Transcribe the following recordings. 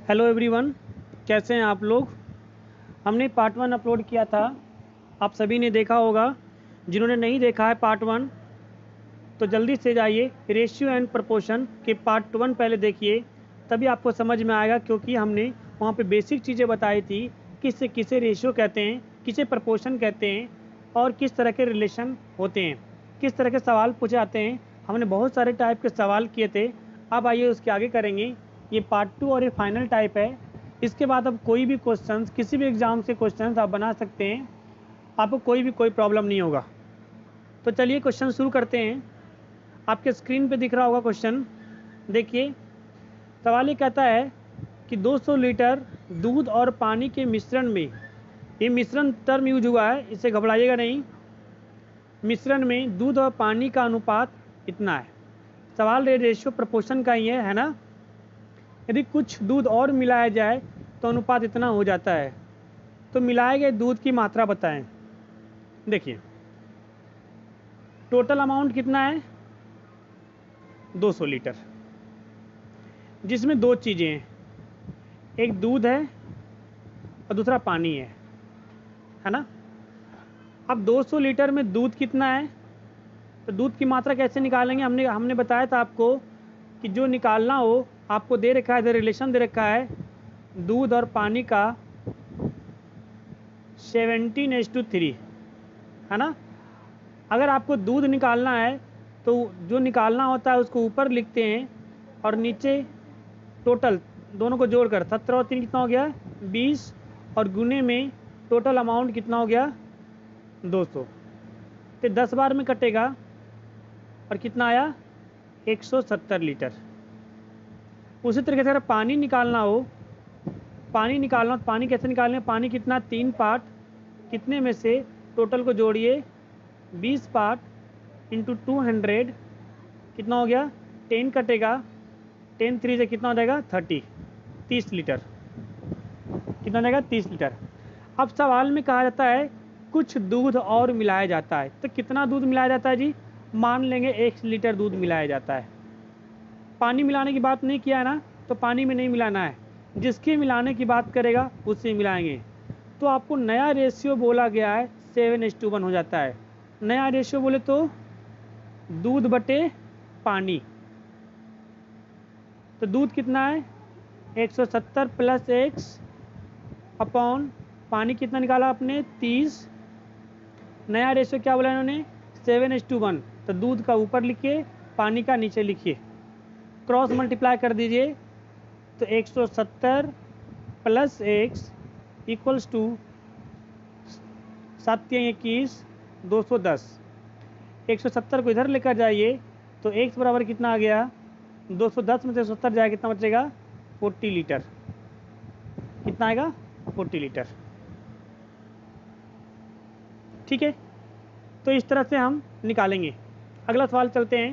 Hello everyone, कैसे हैं आप लोग। हमने पार्ट 1 अपलोड किया था, आप सभी ने देखा होगा। जिन्होंने नहीं देखा है पार्ट 1 तो जल्दी से जाइए रेशियो एंड प्रपोर्शन के पार्ट 1 पहले देखिए, तभी आपको समझ में आएगा। क्योंकि हमने वहाँ पे बेसिक चीज़ें बताई थी, किसे रेशियो कहते हैं, किसे प्रपोर्शन कहते हैं और किस तरह के रिलेशन होते हैं, किस तरह के सवाल पूछे जाते हैं। हमने बहुत सारे टाइप के सवाल किए थे। अब आइए उसके आगे करेंगे। ये पार्ट 2 और ये फाइनल टाइप है। इसके बाद अब कोई भी क्वेश्चंस, किसी भी एग्ज़ाम से क्वेश्चंस आप बना सकते हैं, आपको कोई प्रॉब्लम नहीं होगा। तो चलिए क्वेश्चन शुरू करते हैं। आपके स्क्रीन पे दिख रहा होगा क्वेश्चन, देखिए। सवाल ये कहता है कि 200 लीटर दूध और पानी के मिश्रण में, ये मिश्रण टर्म यूज हुआ है, इससे घबराइएगा नहीं। मिश्रण में दूध और पानी का अनुपात इतना है। सवाल रेशियो प्रपोर्शन का ही है ना। यदि कुछ दूध और मिलाया जाए तो अनुपात इतना हो जाता है। तो मिलाए गए दूध की मात्रा बताएं। देखिए टोटल अमाउंट कितना है, 200 लीटर, जिसमें दो चीज़ें हैं, एक दूध है और दूसरा पानी है ना। अब 200 लीटर में दूध कितना है, तो दूध की मात्रा कैसे निकालेंगे। हमने बताया था आपको कि जो निकालना हो, आपको दे रखा है, रिलेशन दे रखा है दूध और पानी का 17:3 है ना। अगर आपको दूध निकालना है तो जो निकालना होता है उसको ऊपर लिखते हैं और नीचे टोटल दोनों को जोड़कर 17 और 3 कितना हो गया 20, और गुने में टोटल अमाउंट कितना हो गया 200। तो 10 बार में कटेगा और कितना आया 170 लीटर। उसी तरीके से अगर पानी निकालना हो, तो पानी कैसे निकालना है, पानी कितना 3 पार्ट, कितने में से टोटल को जोड़िए 20 पार्ट इंटू 200 कितना हो गया 10 कटेगा, 10 3 से कितना हो जाएगा 30 लीटर। कितना हो जाएगा 30 लीटर। अब सवाल में कहा जाता है कुछ दूध और मिलाया जाता है। तो कितना दूध मिलाया जाता है जी, मान लेंगे 1 लीटर दूध मिलाया जाता है। पानी मिलाने की बात नहीं किया है ना, तो पानी में नहीं मिलाना है, जिसके मिलाने की बात करेगा उससे मिलाएंगे। तो आपको नया रेशियो बोला गया है 7:1 हो जाता है। नया रेशियो बोले तो दूध बटे पानी। तो दूध कितना है 170 प्लस x अपॉन पानी कितना निकाला आपने 30। नया रेशियो क्या बोला इन्होंने 7:1। तो दूध का ऊपर लिखिए, पानी का नीचे लिखिए, क्रॉस मल्टीप्लाई कर दीजिए। तो 170 प्लस x इक्वल्स टू 7 21 210। 170 को इधर लेकर जाइए तो x बराबर कितना आ गया 210 में से 70 जाएगा, कितना बचेगा 40 लीटर। कितना आएगा 40 लीटर। ठीक है, तो इस तरह से हम निकालेंगे। अगला सवाल चलते हैं।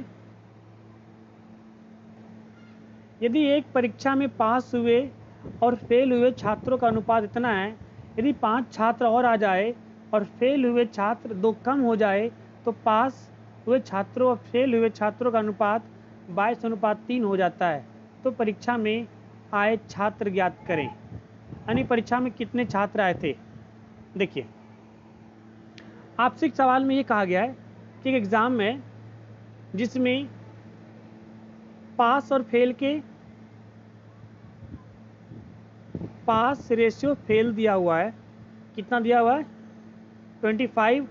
यदि एक परीक्षा में पास हुए और फेल हुए छात्रों का अनुपात इतना है, यदि 5 छात्र और आ जाए और फेल हुए छात्र 2 कम हो जाए, तो पास हुए छात्रों और फेल हुए छात्रों का अनुपात 22:3 हो जाता है। तो परीक्षा में आए छात्र ज्ञात करें। यानी परीक्षा में कितने छात्र आए थे। देखिए आपसे एक सवाल में ये कहा गया है कि एक एग्ज़ाम में जिसमें पास और फेल के, पास रेशियो फेल दिया हुआ है, कितना दिया हुआ है 25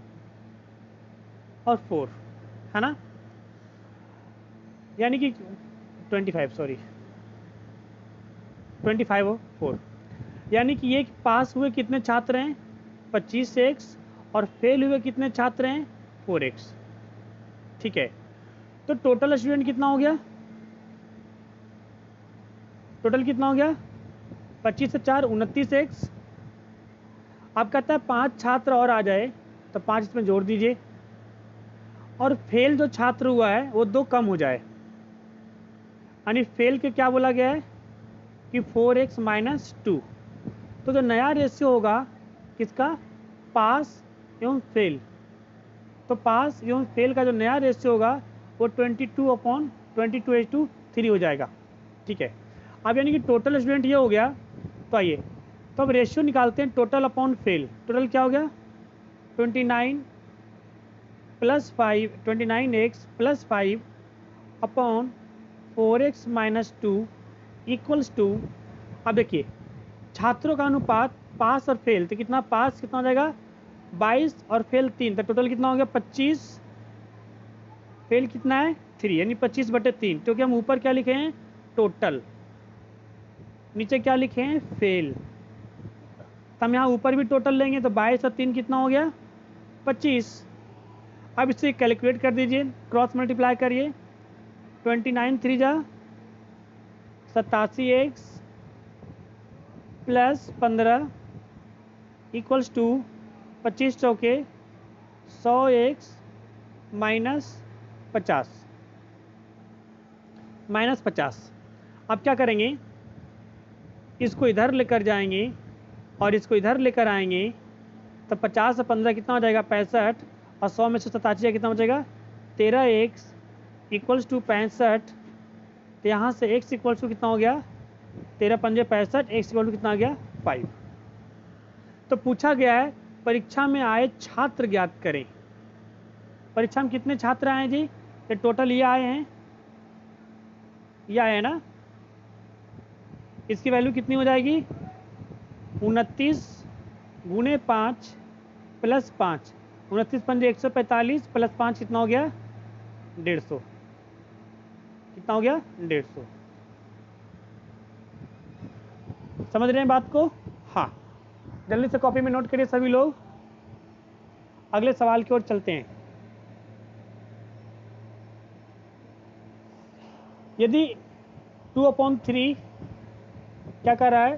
और 4 है ना। यानी कि 25 और 4, यानी कि ये पास हुए कितने छात्र हैं 25x और फेल हुए कितने छात्र हैं 4x। ठीक है, तो टोटल स्टूडेंट कितना हो गया, टोटल कितना हो गया 25 से 4 29x। आप कहता है 5 छात्र और आ जाए तो 5 इसमें जोड़ दीजिए, और फेल जो छात्र हुआ है वो 2 कम हो जाए। यानी फेल के क्या बोला गया है कि 4x - 2। तो जो नया रेशियो होगा किसका, पास एवं फेल, तो पास एवं फेल का जो नया रेशियो होगा वो 22/22:3 हो जाएगा। ठीक है, अब यानी कि टोटल स्टूडेंट ये हो गया। तो आइए तो अब रेशियो निकालते हैं टोटल अपॉन फेल। टोटल क्या हो गया 29 plus 5 29x plus 5 upon 4x minus 2 equals to. अब देखिए छात्रों का अनुपात पास और फेल, तो कितना पास कितना हो जाएगा 22 और फेल 3, तो टोटल कितना हो गया 25। फेल कितना है 3, यानी 25/3, क्योंकि हम ऊपर क्या लिखे हैं टोटल, नीचे क्या लिखे हैं फेल। तो हम यहाँ ऊपर भी टोटल लेंगे तो 22 और 3 कितना हो गया 25। अब इसे कैलकुलेट कर दीजिए, क्रॉस मल्टीप्लाई करिए। 29 3 जा 87x प्लस 15 इक्वल्स टू 25 चौके 100x माइनस 50। अब क्या करेंगे, इसको इधर लेकर जाएंगे और इसको इधर लेकर आएंगे, तो 50 और 15 कितना हो जाएगा 65, और 100 में से 87 कितना हो जाएगा 13x इक्वल्स टू 65। तो यहाँ से x इक्वल्स टू कितना हो गया 13 पंजे 65, x इक्वल टू कितना आ गया 5। तो पूछा गया है परीक्षा में आए छात्र ज्ञात करें। परीक्षा में कितने छात्र आए जी, ये टोटल ये आए हैं, ये आए हैं ना। इसकी वैल्यू कितनी हो जाएगी 29 गुने 5 प्लस 5, 29 पंजे 145 प्लस 5 कितना हो गया 150। कितना हो गया 150। समझ रहे हैं बात को? हाँ, जल्दी से कॉपी में नोट करिए सभी लोग। अगले सवाल की ओर चलते हैं। यदि 2/3 क्या कर रहा है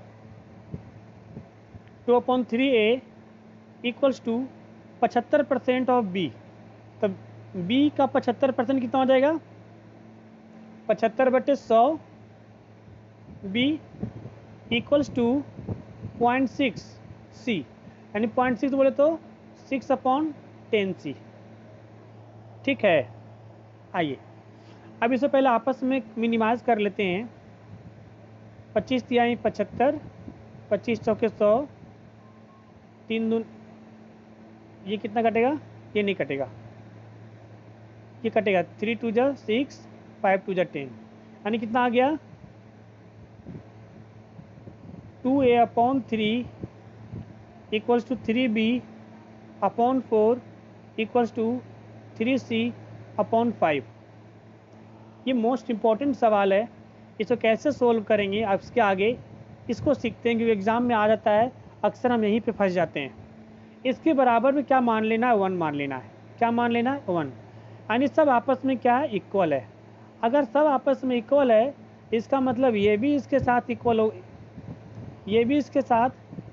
2/3a equals to 75% of b, तब b का 75% कितना हो जाएगा 75/100 b इक्वल्स टू 0.6 c, यानी 0.6 बोले तो 6/10c। ठीक है, आइए अब इससे पहले आपस में मिनिमाइज कर लेते हैं। 25 तिहाई 75, 25 चौके 100, 3 दून, ये कितना कटेगा, ये नहीं कटेगा, ये कटेगा 3 2 जा 6, 5 2 जा 10, यानी कितना आ गया 2a/3 equals to 3b/4 equals to 3c/5। ये मोस्ट इम्पॉर्टेंट सवाल है, इसको कैसे सोल्व करेंगे अब इसके आगे इसको सीखते हैं, क्योंकि एग्ज़ाम में आ जाता है, अक्सर हम यहीं पे फंस जाते हैं। इसके बराबर में क्या मान लेना है 1 मान लेना है। क्या मान लेना है 1, यानी सब आपस में क्या है इक्वल है। अगर सब आपस में इक्वल है इसका मतलब ये भी इसके साथ इक्वल हो, ये भी इसके साथ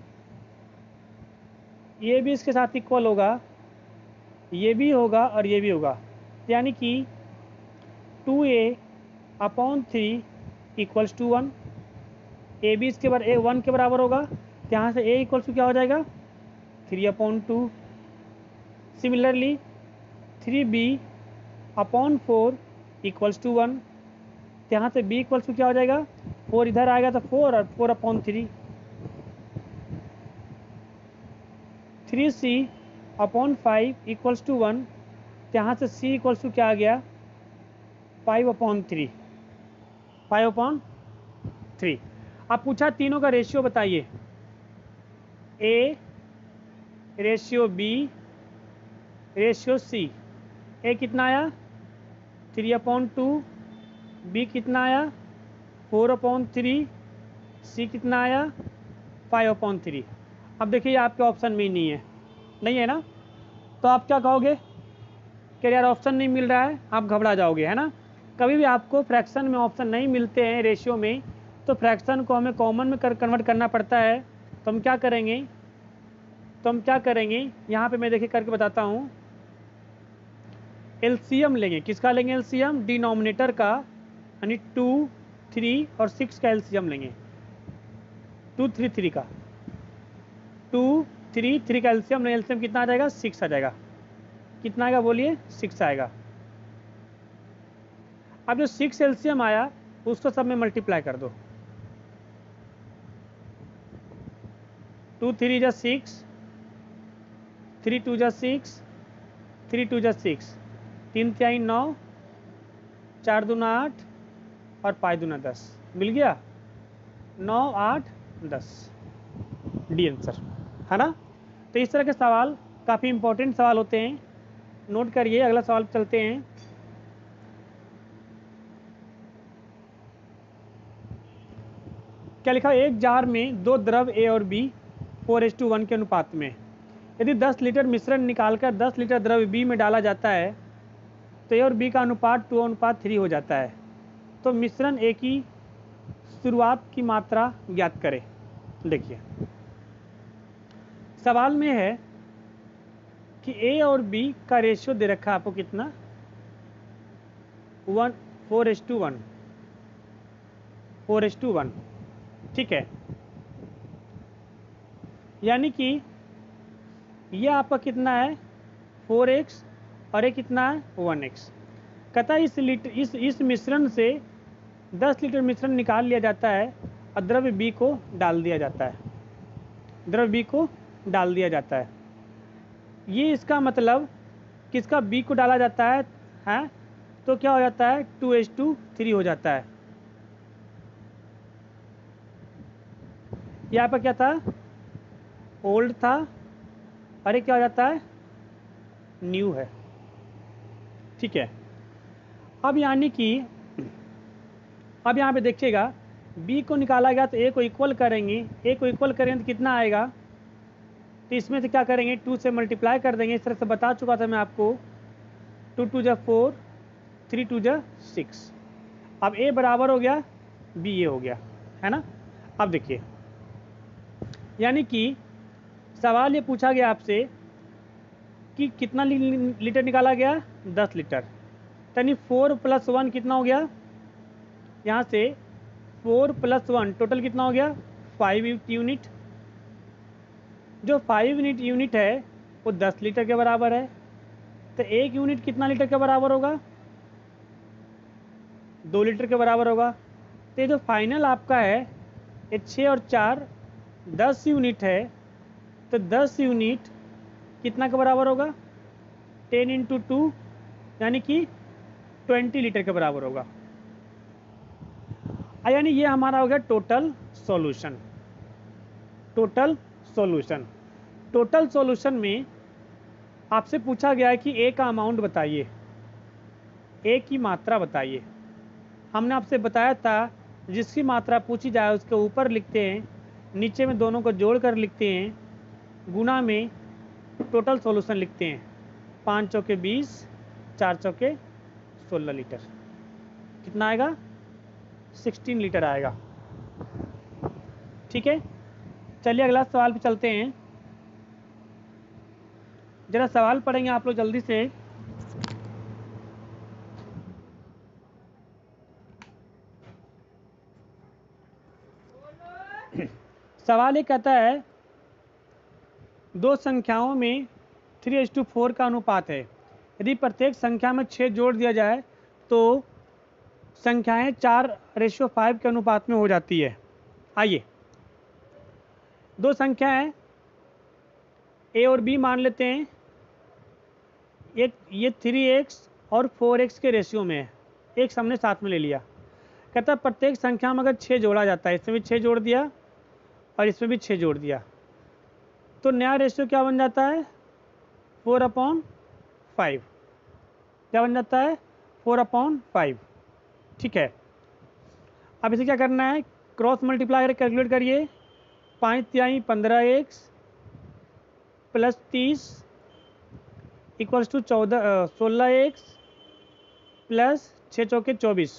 इक्वल होगा, ये भी होगा और ये भी होगा, यानी कि 2a/3 इक्वल्स टू 1। ए भी इसके बराबर 1 के बराबर होगा, तो यहाँ से a इक्वल्स टू क्या हो जाएगा 3/2। सिमिलरली 3b/4 इक्वल्स टू 1, तो यहाँ से b इक्वल्स टू क्या हो जाएगा 4, इधर आएगा तो 4 और 4/3। 3c/5 इक्वल्स टू 1, तो यहाँ से c इक्वल्स टू क्या आ गया 5/3। 5/3। अब पूछा तीनों का रेशियो बताइए, a ratio b ratio c। a कितना आया 3/2, b कितना आया 4/3, c कितना आया 5/3। अब देखिए आपके ऑप्शन में ही नहीं है ना, तो आप क्या कहोगे कि यार ऑप्शन नहीं मिल रहा है, आप घबरा जाओगे, है ना। कभी भी आपको फ्रैक्शन में ऑप्शन नहीं मिलते हैं रेशियो में, तो फ्रैक्शन को हमें कॉमन में कन्वर्ट करना पड़ता है। तो हम क्या करेंगे, यहाँ पे मैं देखिए करके बताता हूँ। एलसीएम लेंगे, किसका लेंगे एलसीएम, डिनोमिनेटर का, यानी 2 3 और 6 का एलसीएम लेंगे। 2 3 3 का 2 3 3 का एलसीएम, एलसीएम कितना आ जाएगा 6 आ जाएगा। कितना आएगा बोलिए 6 आएगा। अब जो 6 एलसीएम आया उसको सब में मल्टीप्लाई कर दो, 2 3 जा 6, 3 2 जा 6, 3 2 जा 6, 3 3 9, 4 दूना 8 और 5 दूना 10, मिल गया 9 8 10 डी आंसर, है ना। तो इस तरह के सवाल काफ़ी इंपॉर्टेंट सवाल होते हैं, नोट करिए। अगला सवाल चलते हैं। क्या लिखा, एक जार में दो द्रव ए और बी 4:1 के अनुपात में, यदि 10 लीटर मिश्रण निकालकर 10 लीटर द्रव बी में डाला जाता है तो ए और बी का अनुपात 2:3 हो जाता है। तो मिश्रण ए की शुरुआत की मात्रा ज्ञात करें। देखिए सवाल में है कि ए और बी का रेशियो दे रखा है आपको कितना, 4:1, 4:1, ठीक है। यानी कि ये आपका कितना है 4x और ये कितना है 1x। कहता है इस मिश्रण से 10 लीटर मिश्रण निकाल लिया जाता है और द्रव्य बी को डाल दिया जाता है, द्रव्य बी को डाल दिया जाता है। ये इसका मतलब किसका, बी को डाला जाता है तो क्या हो जाता है 2:3 हो जाता है। यहाँ पर क्या था, ओल्ड था और ये क्या हो जाता है न्यू है, ठीक है। अब यानी कि अब यहाँ पे देखिएगा b को निकाला गया तो a को इक्वल करेंगे, a को इक्वल करेंगे तो कितना आएगा, तो इसमें से क्या करेंगे 2 से मल्टीप्लाई कर देंगे। इस तरह से बता चुका था मैं आपको, 2 2 जा 4, 3 2 जा 6। अब a बराबर हो गया b ये हो गया, है ना। अब देखिए यानी कि सवाल ये पूछा गया आपसे कि कितना लीटर निकाला गया, 10 लीटर, यानी 4 + 1 कितना हो गया, यहाँ से 4 + 1 टोटल कितना हो गया 5 यूनिट। जो 5 यूनिट है वो 10 लीटर के बराबर है। तो 1 यूनिट कितना लीटर के बराबर होगा, 2 लीटर के बराबर होगा। तो ये जो फाइनल आपका है ये 6 और 4 10 यूनिट है। तो 10 यूनिट कितना के बराबर होगा, 10 × 2 यानी कि 20 लीटर के बराबर होगा। यानी ये हमारा हो गया total solution. Total solution, total solution में आपसे पूछा गया है कि ए का अमाउंट बताइए, ए की मात्रा बताइए। हमने आपसे बताया था जिसकी मात्रा पूछी जाए उसके ऊपर लिखते हैं, नीचे में दोनों को जोड़कर लिखते हैं, गुना में टोटल सॉल्यूशन लिखते हैं। 5 चौके 20, 4 चौके 16 लीटर, कितना आएगा 16 लीटर आएगा, ठीक है। चलिए अगला सवाल पे चलते हैं। जरा सवाल पढ़ेंगे आप लोग जल्दी से। सवाल ये कहता है दो संख्याओं में 3:4 का अनुपात है, यदि प्रत्येक संख्या में 6 जोड़ दिया जाए तो संख्याएं 4:5 के अनुपात में हो जाती है। आइए दो संख्याएं a और b मान लेते हैं, ये 3x और 4x के रेशियो में है, एक हमने साथ में ले लिया। कहता है प्रत्येक संख्या में अगर 6 जोड़ा जाता है, इसमें भी 6 जोड़ दिया और इसमें भी 6 जोड़ दिया, तो नया रेशियो क्या बन जाता है 4/5। क्या बन जाता है 4/5, ठीक है। अब इसे क्या करना है, क्रॉस मल्टीप्लाई करके कैलकुलेट करिए। 5 तिहाई 15x + 30 = 16x + 6 चौके 24,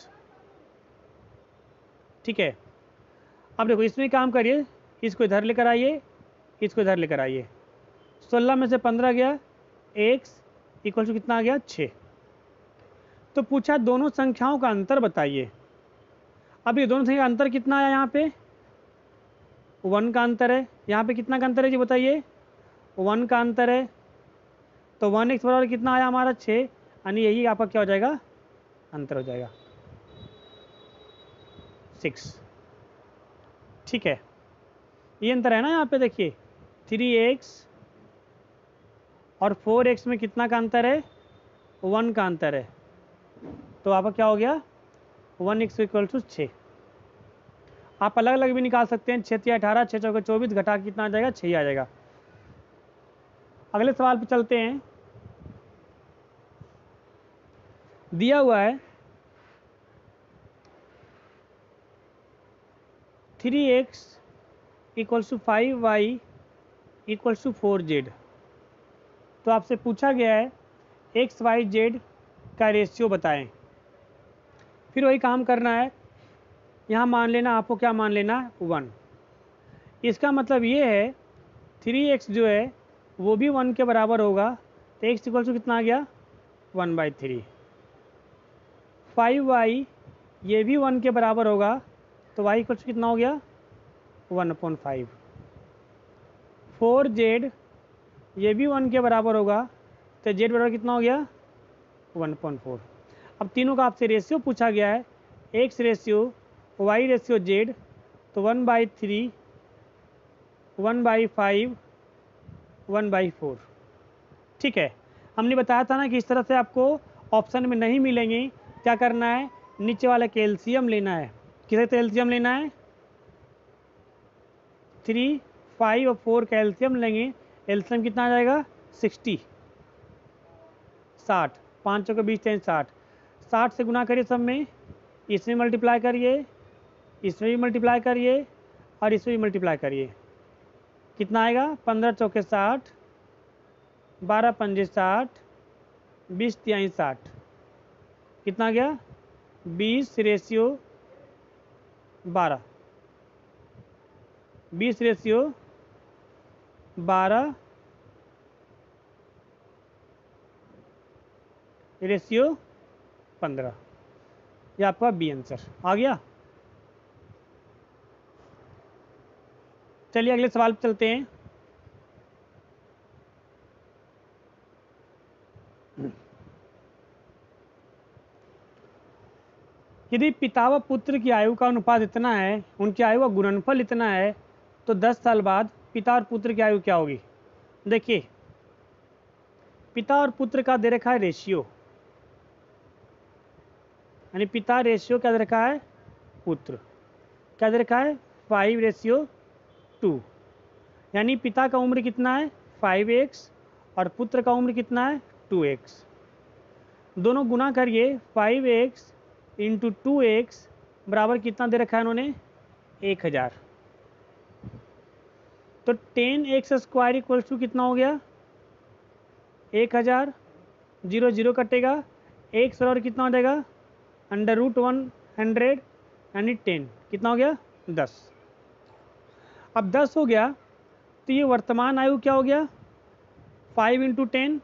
ठीक है। अब देखो इसमें काम करिए, इसको इधर लेकर आइए, इसको इधर लेकर आइए। 16 में से 15 गया, x = कितना आ गया 6। तो पूछा दोनों संख्याओं का अंतर बताइए। अब ये दोनों संख्या का अंतर कितना आया, यहाँ पे 1 का अंतर है, यहाँ पे कितना का अंतर है जी बताइए, 1 का अंतर है। तो 1x बराबर कितना आया हमारा 6, यानी यही आपका क्या हो जाएगा अंतर हो जाएगा 6, ठीक है। ये अंतर है ना यहाँ पे देखिए, 3x और 4x में कितना का अंतर है? 1 का अंतर है। तो आपका क्या हो गया? 1x equal to 6। आप अलग अलग भी निकाल सकते हैं। 6 या 18, 6 चौके 24, घटा कितना आ जाएगा? 6 आ जाएगा। अगले सवाल पे चलते हैं। दिया हुआ है 3x equals to 5y equals to 4z। तो आपसे पूछा गया है x y z का रेशियो बताएं। फिर वही काम करना है। यहाँ मान लेना, आपको क्या मान लेना? 1। इसका मतलब ये है 3x जो है वो भी 1 के बराबर होगा। तो x इक्वल टू कितना आ गया? 1/3। 5y ये भी 1 के बराबर होगा। तो y इक्वल टू कितना हो गया? 1/5। 4z ये भी 1 के बराबर होगा। तो z बराबर कितना हो गया? 1/4। अब तीनों का आपसे रेशियो पूछा गया है, x ratio y ratio z। तो 1/3, 1/5, 1/4। ठीक है। हमने बताया था ना कि इस तरह से आपको ऑप्शन में नहीं मिलेंगे। क्या करना है? नीचे वाला के एलसीएम लेना है। किसे एलसीएम लेना है? 3, 5 और 4 का एलसीएम लेंगे। एलसीएम कितना आ जाएगा? 60। 60, 5 के 20 3 60। 60 से गुना करिए सब में, इसमें मल्टीप्लाई करिए, इसमें भी मल्टीप्लाई करिए और इसमें भी मल्टीप्लाई करिए। कितना आएगा? 15 चौके 60, 12 पंजे 60, 20 तिहाई 60। कितना गया? 20 रेशियो 12, 20 रेशियो 12 रेशियो 15। ये आपका बी आंसर आ गया। चलिए अगले सवाल पे चलते हैं। यदि पिता व पुत्र की आयु का अनुपात इतना है, उनकी आयु का गुणनफल इतना है, तो 10 साल बाद पिता और पुत्र की आयु क्या होगी? देखिए, पिता और पुत्र का दे रखा है रेशियो, यानी पिता रेशियो क्या दे रखा है? पुत्र क्या दे रखा है? 5:2। यानी पिता का उम्र कितना है? 5x और पुत्र का उम्र कितना है? 2x। दोनों गुना करिए। 5x इंटू 2x बराबर कितना दे रखा है इन्होंने? 1000। तो 10x स्क्वायर इक्वल्स टू कितना हो गया? 1000। 0 0 कटेगा, x और कितना हो जाएगा? √100 यानी 10। कितना हो गया? 10। अब 10 हो गया तो ये वर्तमान आयु क्या हो गया? 5 इंटू 10,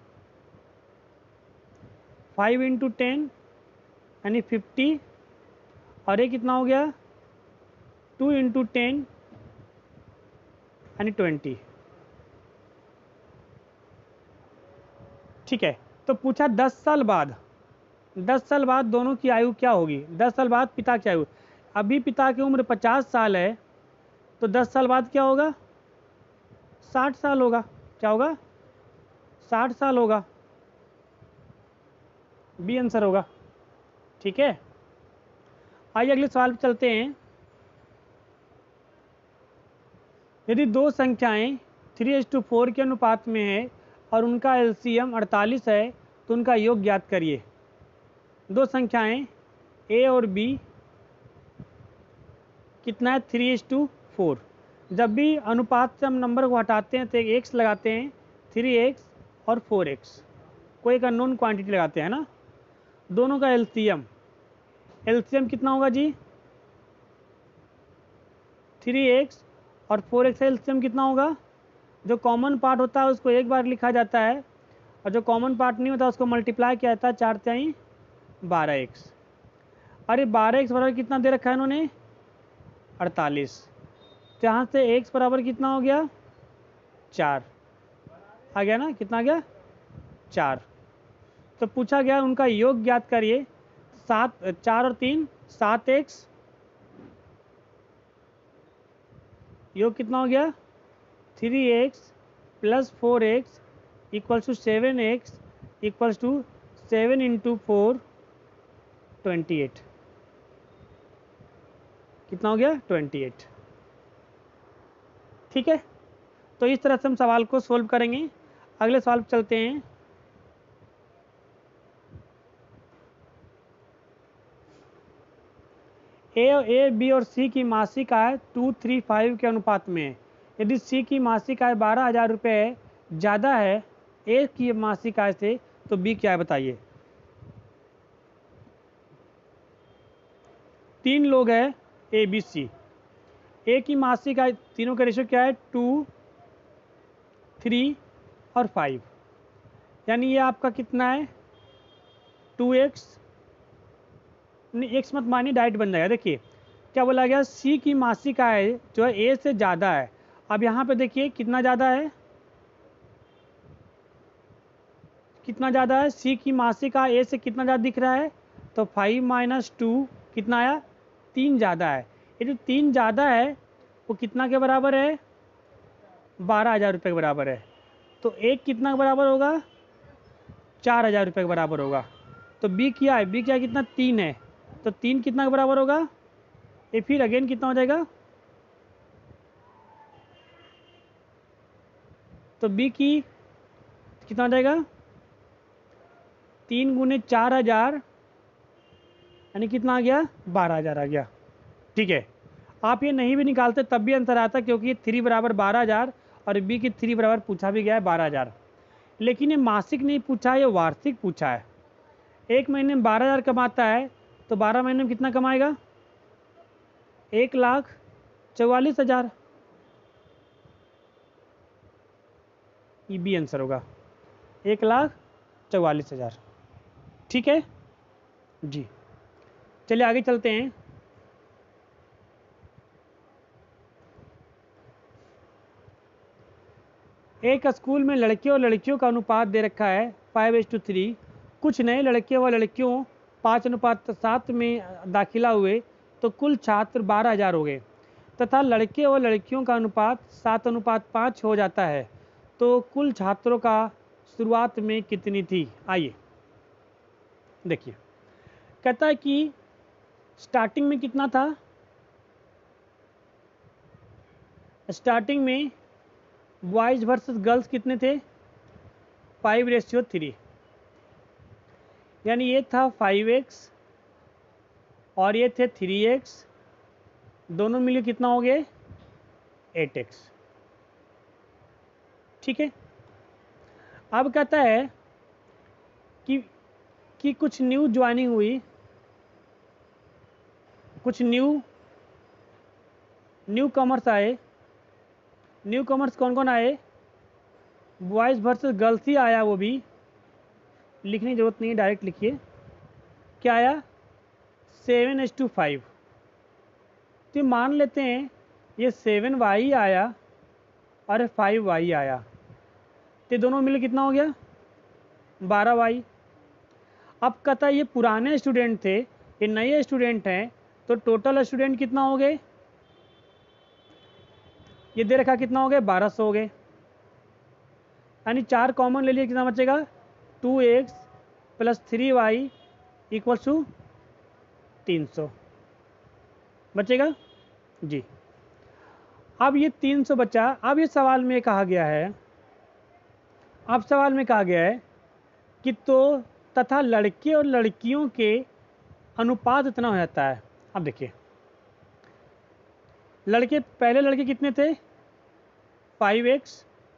5 इंटू 10 यानी 50। और ये कितना हो गया? 2 इंटू 10 यानी 20। ठीक है। तो पूछा 10 साल बाद, 10 साल बाद दोनों की आयु क्या होगी? 10 साल बाद पिता की आयु, अभी पिता की उम्र 50 साल है, तो 10 साल बाद क्या होगा? 60 साल होगा। क्या होगा? 60 साल होगा। बी आंसर होगा। ठीक है। आइए अगले सवाल पे चलते हैं। यदि दो संख्याएं 3:4 के अनुपात में है और उनका एलसीएम 48 है, तो उनका योग ज्ञात करिए। दो संख्याएं ए और बी कितना है? 3:4। जब भी अनुपात से हम नंबर को हटाते हैं तो एक एक्स लगाते हैं, 3x और 4x, कोई एक अननोन क्वांटिटी लगाते हैं ना। दोनों का एलसीएम, एलसीएम कितना होगा जी? 3x और 4x का एलसीएम कितना होगा? जो कॉमन पार्ट होता है उसको एक बार लिखा जाता है, और जो कॉमन पार्ट नहीं होता उसको मल्टीप्लाई किया जाता है। 4 तिहाई 12x। अरे 12x बराबर कितना दे रखा है इन्होंने? 48। तो यहाँ से x बराबर कितना हो गया? 4 आ गया ना। कितना आ गया? 4। तो पूछा गया उनका योग ज्ञात करिए। 4 और 3 7x, योग कितना हो गया? 3x plus 4x equals to 7x equals to 7 into 4 28। कितना हो गया? 28। ठीक है, तो इस तरह से हम सवाल को सोल्व करेंगे। अगले सवाल पर चलते हैं। ए बी और सी की मासिक आय 235 के अनुपात में है। यदि सी की मासिक आय 12,000 रुपये ज़्यादा है ए की मासिक आय से, तो बी क्या है बताइए। 3 लोग हैं ए बी सी। ए की मासिक आय, तीनों का रेशियो क्या है? 2, 3 और 5। यानी ये आपका कितना है? 2x, नहीं एक्स मत मानिए, डायरेक्ट बन जाएगा। देखिए क्या बोला गया, सी की मासिक आय जो है ए से ज़्यादा है। अब यहाँ पे देखिए कितना ज़्यादा है, कितना ज़्यादा है? सी की मासिक आय ए से कितना ज़्यादा दिख रहा है? तो 5 - 2 कितना आया? 3 ज़्यादा है। ये जो 3 ज़्यादा है वो कितना के बराबर है? 12,000 रुपये के बराबर है। तो एक कितना के बराबर होगा? 4,000 रुपये के बराबर होगा। तो बी क्या है? बी क्या है? कितना? 3 है। तो 3 कितना के बराबर होगा? ये फिर अगेन कितना हो जाएगा? तो बी की कितना हो जाएगा? 3 गुने 4,000 यानी कितना आ गया? 12,000 आ गया। ठीक है, आप ये नहीं भी निकालते तब भी अंतर आता, क्योंकि 3 बराबर 12,000 और बी की 3 बराबर पूछा भी गया है 12,000। लेकिन ये मासिक नहीं पूछा है, ये वार्षिक पूछा है। एक महीने में 12,000 कमाता है तो 12 महीने में कितना कमाएगा? 1,44,000। ये बी आंसर होगा, 1,44,000। ठीक है जी, चलिए आगे चलते हैं। एक स्कूल में लड़के और लड़कियों का अनुपात दे रखा है 5:3। कुछ नए लड़के व लड़कियों 5:7 में दाखिला हुए तो कुल छात्र 12,000 हो गए, तथा लड़के और लड़कियों का अनुपात 7:5 हो जाता है, तो कुल छात्रों का शुरुआत में कितनी थी? आइए देखिए, कहता है कि स्टार्टिंग में कितना था? स्टार्टिंग में बॉयज़ वर्सेस गर्ल्स कितने थे? 5:3। यानी ये था 5x और ये थे 3x, दोनों मिलकर कितना हो गए? 8x। ठीक है, अब कहता है कि कुछ न्यू ज्वाइनिंग हुई, कुछ न्यू कॉमर्स आए। न्यू कॉमर्स कौन कौन आए? बॉयज़ वर्सेस गर्ल्स ही आया, वो भी लिखने की जरूरत नहीं है, डायरेक्ट लिखिए। क्या आया? 7:5। तो मान लेते हैं ये 7y आया और 5y आया, तो दोनों मिले कितना हो गया? 12y। अब कहता है ये पुराने स्टूडेंट थे, ये नए स्टूडेंट हैं, तो टोटल स्टूडेंट कितना हो गए? ये दे रखा कितना हो गए? 1200 हो गए। यानी 4 कॉमन ले लिए, कितना बचेगा? 2x + 3y इक्वल्स टू 300 बचेगा जी। अब ये 300 बचा। अब ये सवाल में कहा गया है, अब सवाल में कहा गया है कि तो तथा लड़के और लड़कियों के अनुपात इतना हो जाता है। अब देखिए, लड़के, पहले लड़के कितने थे? 5x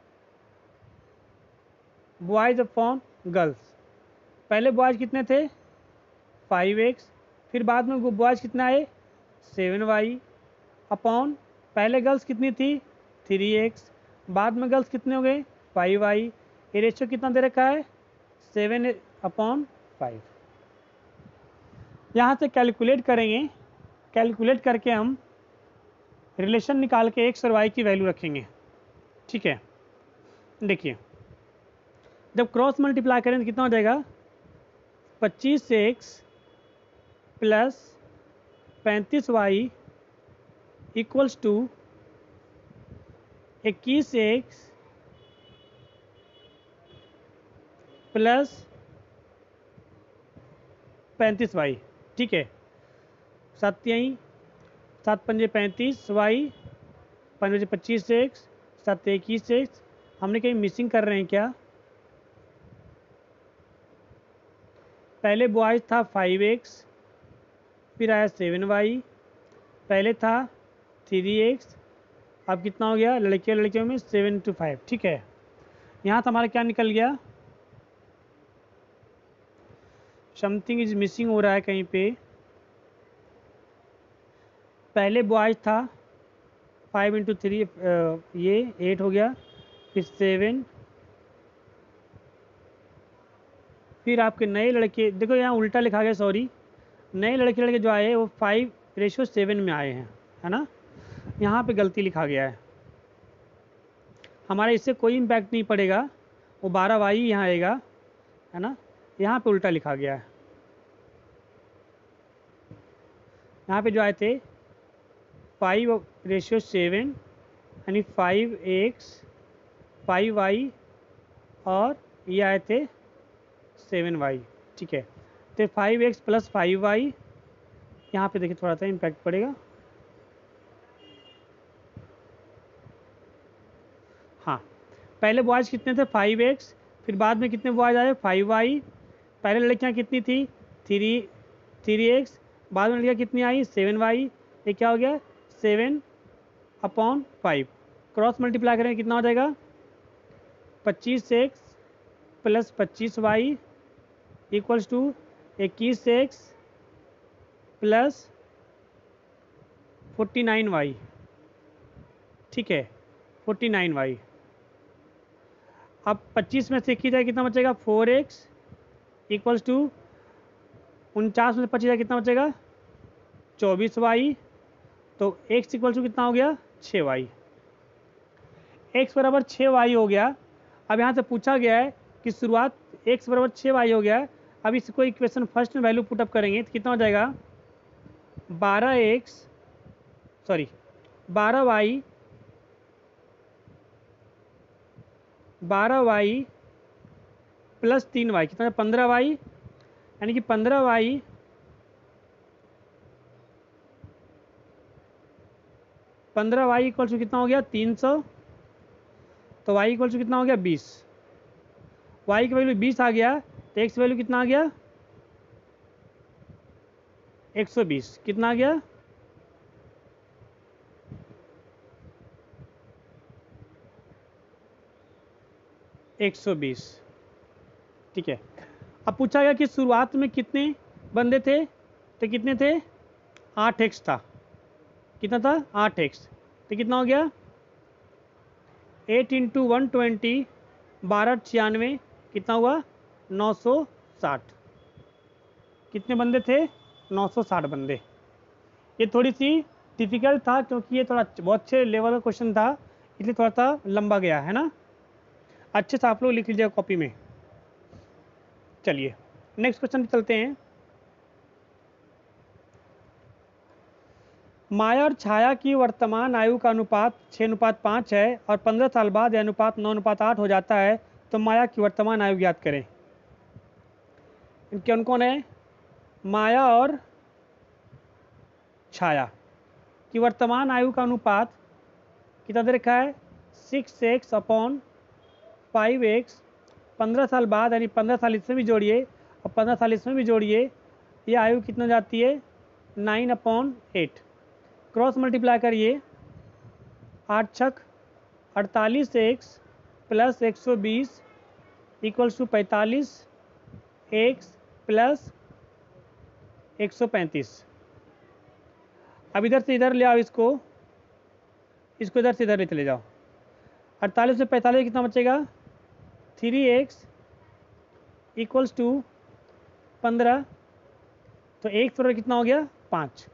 boys upon girls. पहले बॉयज़ कितने थे? 5x। फिर बाद में बॉयज़ कितना आए? 7y अपॉन, पहले गर्ल्स कितनी थी? 3x। बाद में गर्ल्स कितने हो गए? 5y। ये रेशियो कितना दे रखा है? 7/5। यहाँ से कैलकुलेट करेंगे, कैलकुलेट करके हम रिलेशन निकाल के x और y की वैल्यू रखेंगे। ठीक है, देखिए जब क्रॉस मल्टीप्लाई करें तो कितना हो जाएगा? 25x + 35y equals to 21x plus 35y, ठीक है। 7 7 पंजे 35y, 5 बजे 25x, 7 21x। हमने कहीं मिसिंग कर रहे हैं क्या? पहले बॉयज था 5x, फिर आया 7y, पहले था 3x, अब कितना हो गया लड़कियों में 7 to 5, ठीक है। यहाँ तो हमारा क्या निकल गया? समथिंग इज मिसिंग हो रहा है कहीं पे। पहले बॉयज था 5 into 3, ये 8 हो गया, फिर 7, फिर आपके नए लड़के, देखो यहाँ उल्टा लिखा गया, सॉरी। नए लड़के जो आए वो 5:7 में आए हैं, है ना। यहाँ पे गलती लिखा गया है। हमारा इससे कोई इम्पैक्ट नहीं पड़ेगा, वो 12y यहाँ आएगा, है ना। यहाँ पे उल्टा लिखा गया है। यहाँ पे जो आए थे 5:7, यानी 5x 5y, और ये आए थे 7y, ठीक है। तो 5x + 5y, यहाँ पे देखिए थोड़ा सा इम्पैक्ट पड़ेगा। हाँ, पहले बॉयज़ कितने थे 5x, फिर बाद में कितने बॉयज़ आए 5y। पहले लड़कियाँ कितनी थी 3x, बाद में लड़कियाँ कितनी आई 7y। ये क्या हो गया 7/5। क्रॉस मल्टीप्लाई करेंगे कितना हो जाएगा 25x + 25y equals to 21x + 49y, ठीक है। 49y। अब 25 में से 21 जाए कितना बचेगा 4x इक्वल्स टू 49 में से 25 जाए कितना बचेगा 24y। तो x इक्वल्स टू कितना हो गया 6y। x बराबर 6y हो गया। अब यहाँ से पूछा गया है कि शुरुआत x बराबर 6y हो गया है। अब इसको इक्वेशन फर्स्ट में वैल्यू पुटअप करेंगे तो कितना हो जाएगा 12y + 3y कितना 15y, यानी कि 15y इक्वल टू कितना हो गया 300। तो y इक्वल टू कितना हो गया 20। y की वैल्यू 20 आ गया, तो x वैल्यू कितना आ गया 120। कितना आ गया 120, ठीक है। अब पूछा गया कि शुरुआत में कितने बंदे थे, तो कितने थे 8x था। कितना था 8x, तो कितना हो गया 8 × 120, 12×96 कितना हुआ 960। कितने बंदे थे 960 बंदे। ये थोड़ी सी डिफिकल्ट था क्योंकि ये थोड़ा बहुत अच्छे लेवल का क्वेश्चन था, इसलिए थोड़ा सा लंबा गया, है ना। अच्छे से आप लोग लिख लीजिएगा कॉपी में। चलिए नेक्स्ट क्वेश्चन पे चलते हैं। माया और छाया की वर्तमान आयु का अनुपात 6:5 है और 15 साल बाद यह अनुपात 9:8 हो जाता है, तो माया की वर्तमान आयु ज्ञात करें। कौन कौन है माया और छाया की वर्तमान आयु का अनुपात कितना दे रखा है 6x/5x। 15 साल बाद यानी 15 साल इसमें भी जोड़िए और 15 साल इसमें भी जोड़िए, ये आयु कितना जाती है 9/8। क्रॉस मल्टीप्लाई करिए 8 छक 48x + 120 इक्वल्स टू 45x + 135। अब इधर से इधर ले आओ, इसको इधर से इधर ले चले जाओ। 48 से 45 कितना बचेगा 3x इक्वल्स टू 15। तो x बराबर कितना हो गया 5।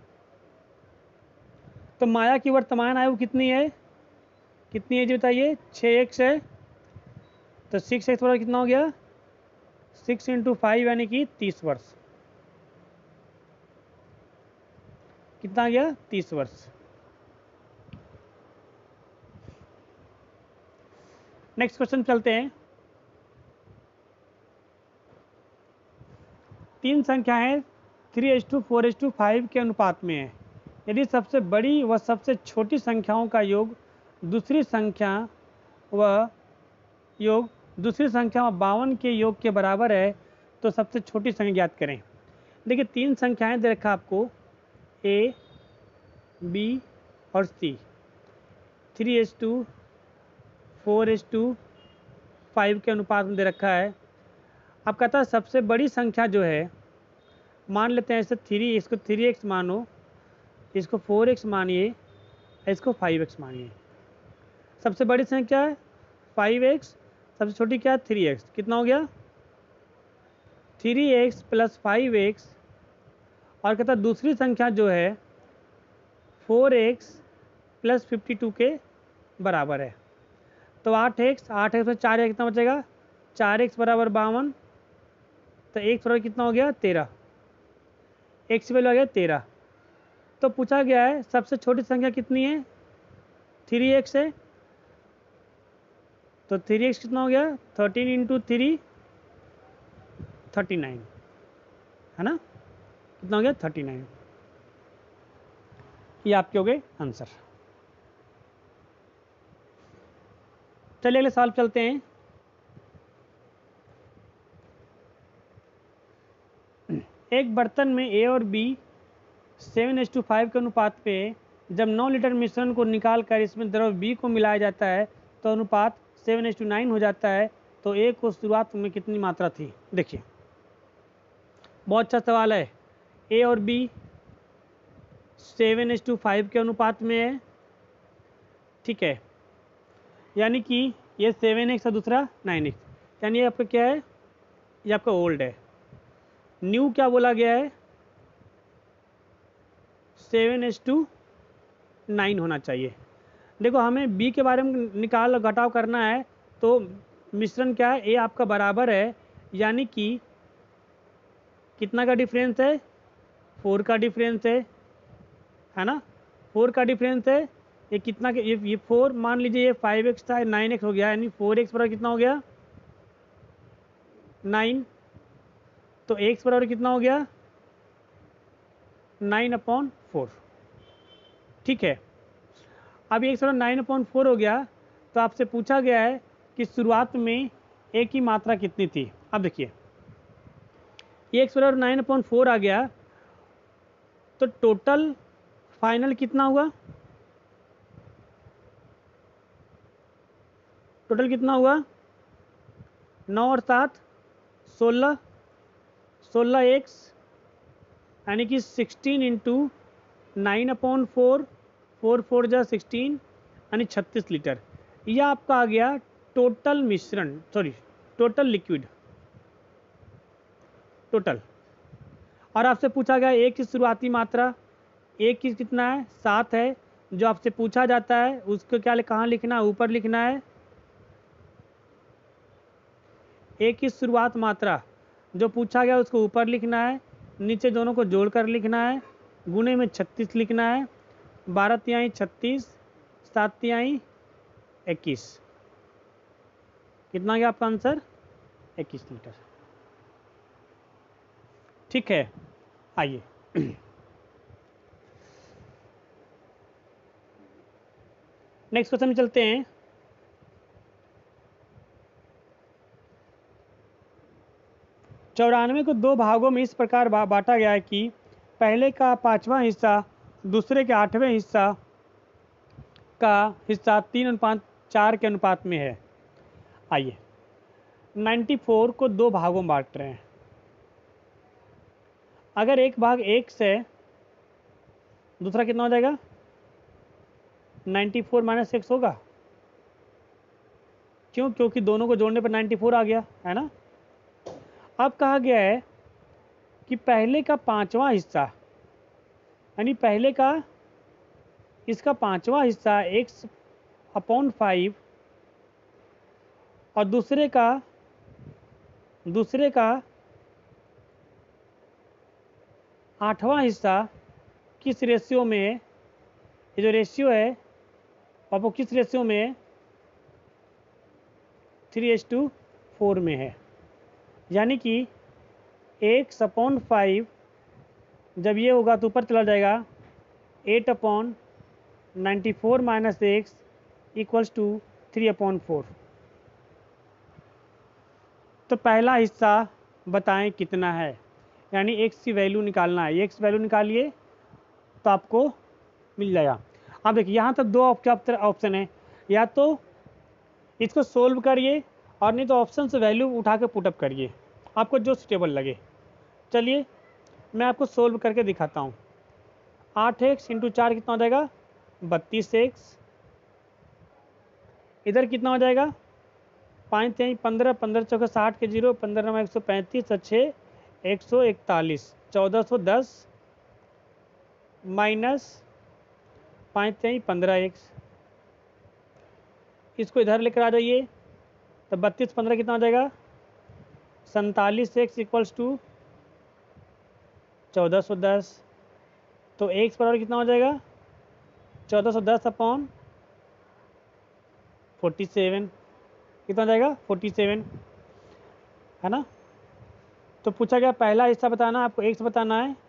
तो माया की वर्तमान आयु कितनी है जी बताइए 6x है। तो 6x बराबर कितना हो गया 6 × 5 यानी कि 30 वर्ष। कितना आ गया 30 वर्ष। नेक्स्ट क्वेश्चन चलते हैं। तीन संख्याएं 3:4:5 के अनुपात में है। यदि सबसे बड़ी व सबसे छोटी संख्याओं का योग दूसरी संख्या व 52 के योग के बराबर है तो सबसे छोटी संख्या ज्ञात करें। देखिए तीन संख्याएं दे रखा आपको A, B और C, 3:4:5 के अनुपात में दे रखा है। अब कहता है सबसे बड़ी संख्या जो है, मान लेते हैं इसे 3, इसको 3x मानो, इसको 4x मानिए, इसको 5x मानिए। सबसे बड़ी संख्या है 5x, सबसे छोटी क्या है 3x। कितना हो गया 3x + 5x। और कहता है दूसरी संख्या जो है 4x + 52 के बराबर है। तो 8x में 4 कितना बचेगा 4x बराबर 52, तो x बराबर कितना हो गया 13, x की वैल्यू आ गया 13। तो पूछा गया है सबसे छोटी संख्या कितनी है 3x है, तो 3x कितना हो गया 13 × 3 39 है ना, कितना हो गया 39। ये आपके हो गए आंसर। चलिए अगले सवाल चलते हैं। एक बर्तन में A और B 7:5 के अनुपात पे जब 9 लीटर मिश्रण को निकाल कर इसमें द्रव B को मिलाया जाता है तो अनुपात 7:9 हो जाता है। तो A को शुरुआत में कितनी मात्रा थी। देखिए बहुत अच्छा सवाल है। A और B 7:5 के अनुपात में है, ठीक है, यानी कि ये 7x और दूसरा 9x, यानी ये आपका क्या है, ये आपका ओल्ड है। न्यू क्या बोला गया है 7:9 होना चाहिए। देखो हमें B के बारे में निकाल घटाव करना है, तो मिश्रण क्या है A आपका बराबर है, यानी कि कितना का डिफरेंस है 4 का डिफरेंस है ना, 4 का डिफरेंस है। ये कितना के ये 4 मान लीजिए, ये 5x था 9x हो गया, यानी 4x बराबर कितना हो गया 9, तो x बराबर कितना हो गया 9/4, ठीक है। अब x बराबर 9/4 हो गया, तो आपसे पूछा गया है कि शुरुआत में a की मात्रा कितनी थी। अब देखिए x बराबर 9/4 आ गया, तो टोटल फाइनल कितना हुआ, टोटल कितना हुआ 9 और 7 16, 16x यानी कि 16 × 9/4, 4 4 जा 16 यानी 36 लीटर। यह आपका आ गया टोटल मिश्रण, सॉरी टोटल लिक्विड, टोटल। और आपसे पूछा गया एक की शुरुआती मात्रा, एक की कितना है 7 है, जो आपसे पूछा जाता है उसको क्या कहाँ लिखना है, ऊपर लिखना है। एक की शुरुआत मात्रा जो पूछा गया उसको ऊपर लिखना है, नीचे दोनों को जोड़कर लिखना है, गुणे में 36 लिखना है, 12 तिहाई 36, 7 तिहाई 21, कितना गया आपका आंसर 21 लीटर, ठीक है। आइए नेक्स्ट क्वेश्चन में चलते हैं। चौरानवे को दो भागों में इस प्रकार बांटा गया है कि पहले का 5वां हिस्सा दूसरे के 8वें हिस्सा का हिस्सा 3:4 के अनुपात में है। आइए 94 को दो भागों में बांट रहे हैं। अगर एक भाग x है, दूसरा कितना हो जाएगा 94 - x होगा, क्यों, क्योंकि दोनों को जोड़ने पर 94 आ गया है ना। अब कहा गया है कि पहले का 5वां हिस्सा, यानी पहले का इसका 5वां हिस्सा x/5 और दूसरे का 8वां हिस्सा किस रेशियो में, ये जो रेशियो है और वो किस रेशियो में है 3:4 में है। यानी कि x/5 जब ये होगा तो ऊपर चला जाएगा 8/94 माइनस एक्स इक्वल्स टू 3/4। तो पहला हिस्सा बताएं कितना है, यानी x की वैल्यू निकालना है। x वैल्यू निकालिए तो आपको मिल जाएगा। अब देखिए यहाँ तक दो ऑप्शन है, या तो इसको सोल्व करिए और नहीं तो ऑप्शन से वैल्यू उठा के पुटअप करिए, आपको जो सुटेबल लगे। चलिए मैं आपको सोल्व करके दिखाता हूँ। 8x इंटू 4 कितना हो जाएगा 32x, इधर कितना हो जाएगा 5 3 15, 15 चौके 60 के 0, 15 9 135 और 6 141, 1410 माइनस 5 3 15x। इसको इधर लेकर आ जाइए तो 32 15 कितना हो जाएगा 47x इक्वल्स टू 1410। तो x बराबर कितना हो जाएगा 1410/47, कितना हो जाएगा 47, है ना। तो पूछा गया पहला हिस्सा बताना, आपको x बताना है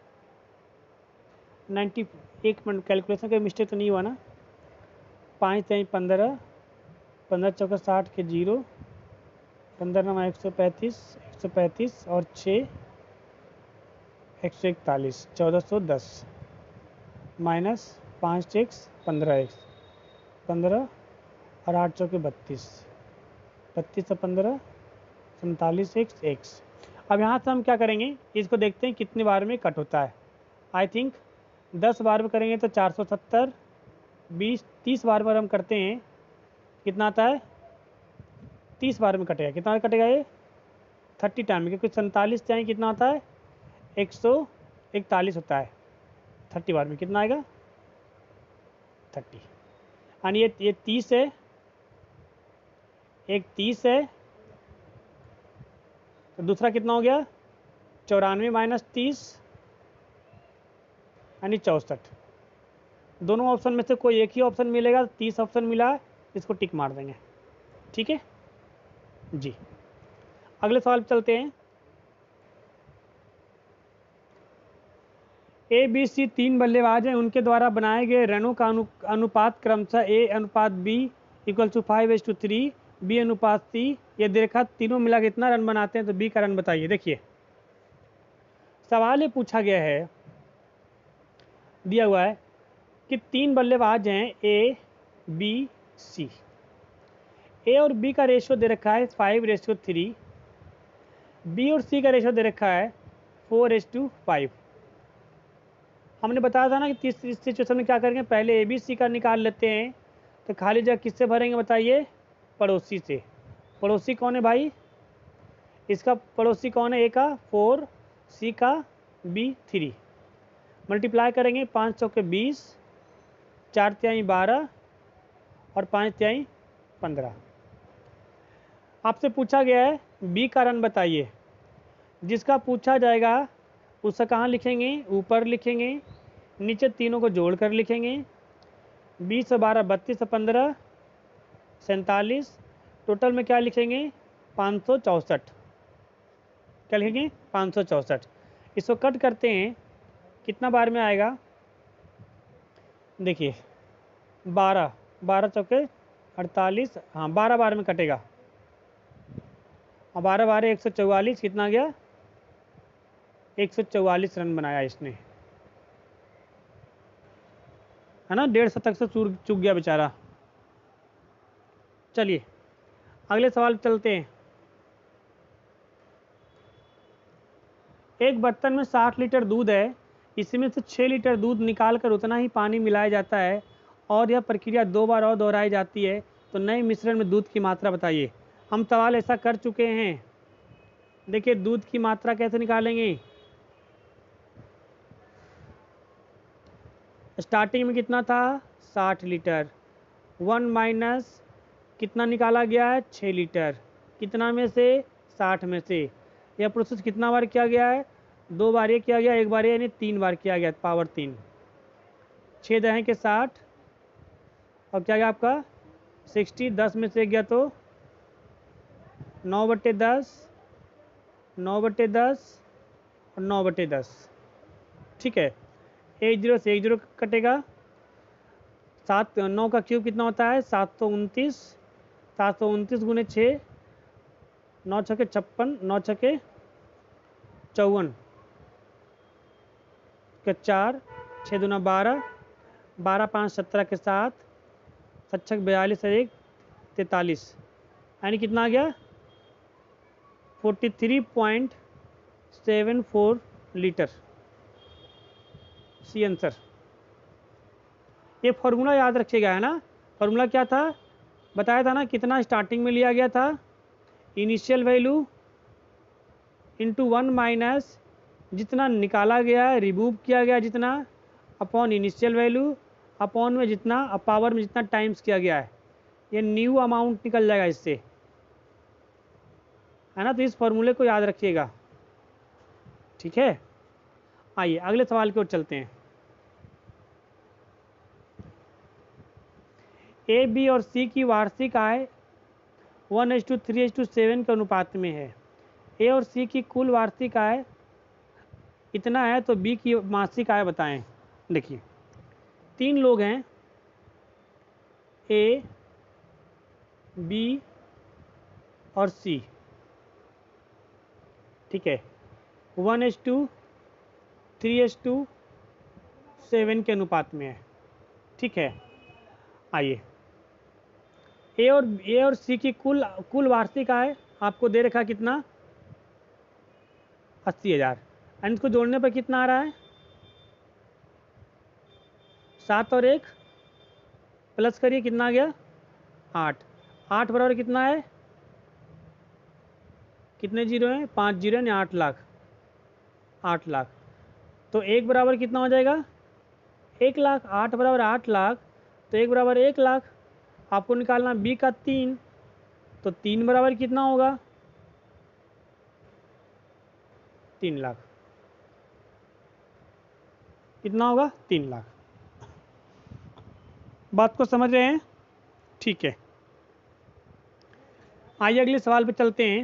90। एक मिनट, कैलकुलेशन का मिस्टेक तो नहीं हुआ ना। 5 3 15, 15 चौके 60 के 0, 15 9 135 और 6 141, 1410 माइनस 5x 15x, 15 और 8 चौके 32, 32 और 15 47x। अब यहाँ से हम क्या करेंगे, इसको देखते हैं कितने बार में कट होता है। आई थिंक 10 बार में करेंगे तो 470, 20 30 बार पर हम करते हैं कितना आता है 30 बार में कटेगा। कितना कटेगा ये 30 टाइम में, क्योंकि 47 चाहिए कितना आता है 141 होता है। 30 बार में कितना आएगा 30, यानी ये 30 है, एक 30 है, तो दूसरा कितना हो गया 94 माइनस 30 यानी 64। दोनों ऑप्शन में से कोई एक ही ऑप्शन मिलेगा, 30 ऑप्शन मिला, इसको टिक मार देंगे। ठीक है जी, अगले सवाल चलते हैं। ए बी सी 3 बल्लेबाज हैं, उनके द्वारा बनाए गए रनों का अनुपात क्रमशः ए अनुपात बी इक्वल टू 5:3, बी अनुपात सी। ये देखा तीनों मिला कितना रन बनाते हैं, तो बी का रन बताइए। देखिए सवाल ये पूछा गया है, दिया हुआ है कि 3 बल्लेबाज हैं ए बी सी, ए और बी का रेशियो दे रखा है 5:3, बी और सी का रेशियो दे रखा है 4:5। हमने बताया था ना कि इस सिचुएशन में क्या करेंगे, पहले ए बी सी का निकाल लेते हैं। तो खाली जगह किससे भरेंगे बताइए, पड़ोसी से। पड़ोसी कौन है भाई, इसका पड़ोसी कौन है, ए का 4, सी का बी 3। मल्टीप्लाई करेंगे 5 चौके 20, 4 तिहाई 12 और 5 तिहाई 15। आपसे पूछा गया है बी का रन बताइए। जिसका पूछा जाएगा उसका कहाँ लिखेंगे, ऊपर लिखेंगे, नीचे तीनों को जोड़ कर लिखेंगे। 20 और 12 32 और 15 47, टोटल में क्या लिखेंगे 564। क्या लिखेंगे 564। इसको कट करते हैं, कितना बार में आएगा, देखिए 12 12 चौके 48, हाँ 12 बार में कटेगा। और 12 12 144, कितना गया 144 रन बनाया इसने, है ना। 1.5 शतक से चूक गया बेचारा। चलिए अगले सवाल चलते हैं। एक बर्तन में 60 लीटर दूध है, इसमें से 6 लीटर दूध निकालकर उतना ही पानी मिलाया जाता है और यह प्रक्रिया 2 बार और दोहराई जाती है, तो नए मिश्रण में दूध की मात्रा बताइए। हम सवाल ऐसा कर चुके हैं। देखिए दूध की मात्रा कैसे निकालेंगे, स्टार्टिंग में कितना था 60 लीटर, 1 माइनस कितना निकाला गया है 6 लीटर, कितना में से 60 में से। यह प्रोसेस कितना बार किया गया है, 2 बार ये किया गया, 1 बार यानी 3 बार किया गया, पावर 3। 6 दहें के 60 और क्या गया आपका 60, 10 में से गया तो 9/10, 9/10 और 9/10। ठीक है, 10 से 10 कटेगा। 9 का क्यूब कितना होता है? 729। 729 गुने 6, 9 छके 56, 9 छके 54 के 4, 6 दूना 12, 12 5 17 के 7, 7 छक 42 और 1 43, यानी कितना आ गया? 43.74 लीटर। C answer. ये फॉर्मूला याद रखिएगा, है ना। फॉर्मूला क्या था? बताया था ना, कितना स्टार्टिंग में लिया गया था? इनिशियल वैल्यू इंटू 1 माइनस जितना निकाला गया है, रिमूव किया गया जितना, अपॉन इनिशियल वैल्यू, अपॉन में जितना, पावर में जितना टाइम्स किया गया है, ये न्यू अमाउंट निकल जाएगा इससे, है ना। तो इस फॉर्मूले को याद रखिएगा, ठीक है। आइए अगले सवाल की ओर चलते हैं। ए, बी और सी की वार्षिक आय 1:3:7 के अनुपात में है। ए और सी की कुल वार्षिक आय इतना है, तो बी की मासिक आय बताएं। देखिए, 3 लोग हैं, ए, बी और सी, ठीक है। 1:3:7 के अनुपात में है, ठीक है। आइए, ए और सी की कुल वार्षिक आय आपको दे रखा कितना? 80,000। एंड इसको जोड़ने पर कितना आ रहा है? 7 और 1 प्लस करिए, कितना आ गया? 8। 8 बराबर कितना है? कितने जीरो हैं? 5 जीरो, यानी 8 लाख। 8 लाख। तो 1 बराबर कितना हो जाएगा? 1 लाख। 8 बराबर 8 लाख, तो 1 बराबर 1 लाख। आपको निकालना बी का 3, तो 3 बराबर कितना होगा? 3 लाख। कितना होगा? 3 लाख। बात को समझ रहे हैं? ठीक है। आइए अगले सवाल पे चलते हैं।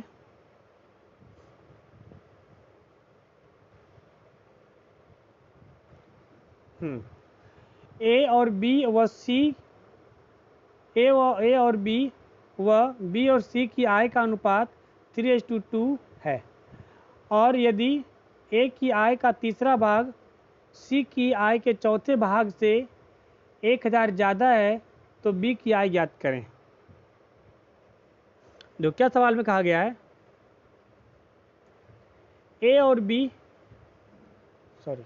ए और बी व सी, ए और बी और सी की आय का अनुपात 3:2 है, और यदि ए की आय का तीसरा भाग सी की आय के चौथे भाग से 1000 ज़्यादा है, तो बी की आय ज्ञात करें। जो क्या सवाल में कहा गया है? ए और B, sorry,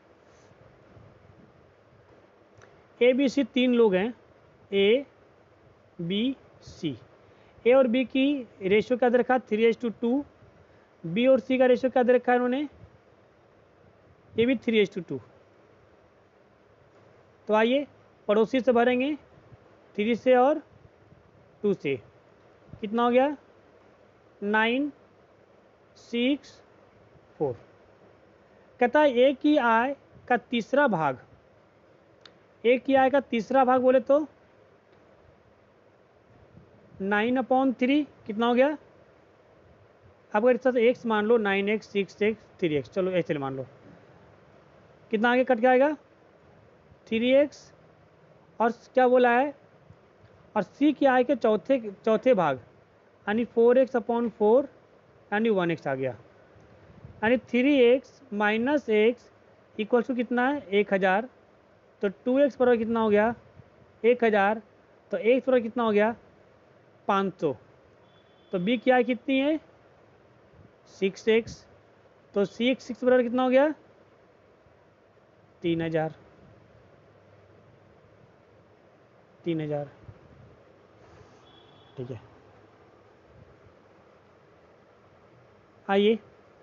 A B C 3 लोग हैं, ए बी सी। ए और बी की रेशियो क्या दे रखा? 3:2। बी और सी का रेशियो क्या दे रखा है इन्होंने? ये भी 3:2। तो आइए पड़ोसी से भरेंगे, 3 से और 2 से। कितना हो गया? 9 6 4। कहता है ए की आय का तीसरा भाग, ए की आय का तीसरा भाग बोले तो 9/3 कितना हो गया? आप अगर इसका एक्स मान लो, 9x 6x 3x, चलो ऐसे मान लो, कितना आगे कट जाएगा? 3x। और क्या बोला है? और सी की आय के चौथे भाग, यानी 4x/4, यानी 1x आ गया, यानी 3x minus x equal to कितना है? 1000। तो 2x बराबर कितना हो गया? 1000। तो x बराबर कितना हो गया? 500। तो b की आय कितनी है? 6x। तो 6 बराबर कितना हो गया? 3000। 3000, ठीक है। आइए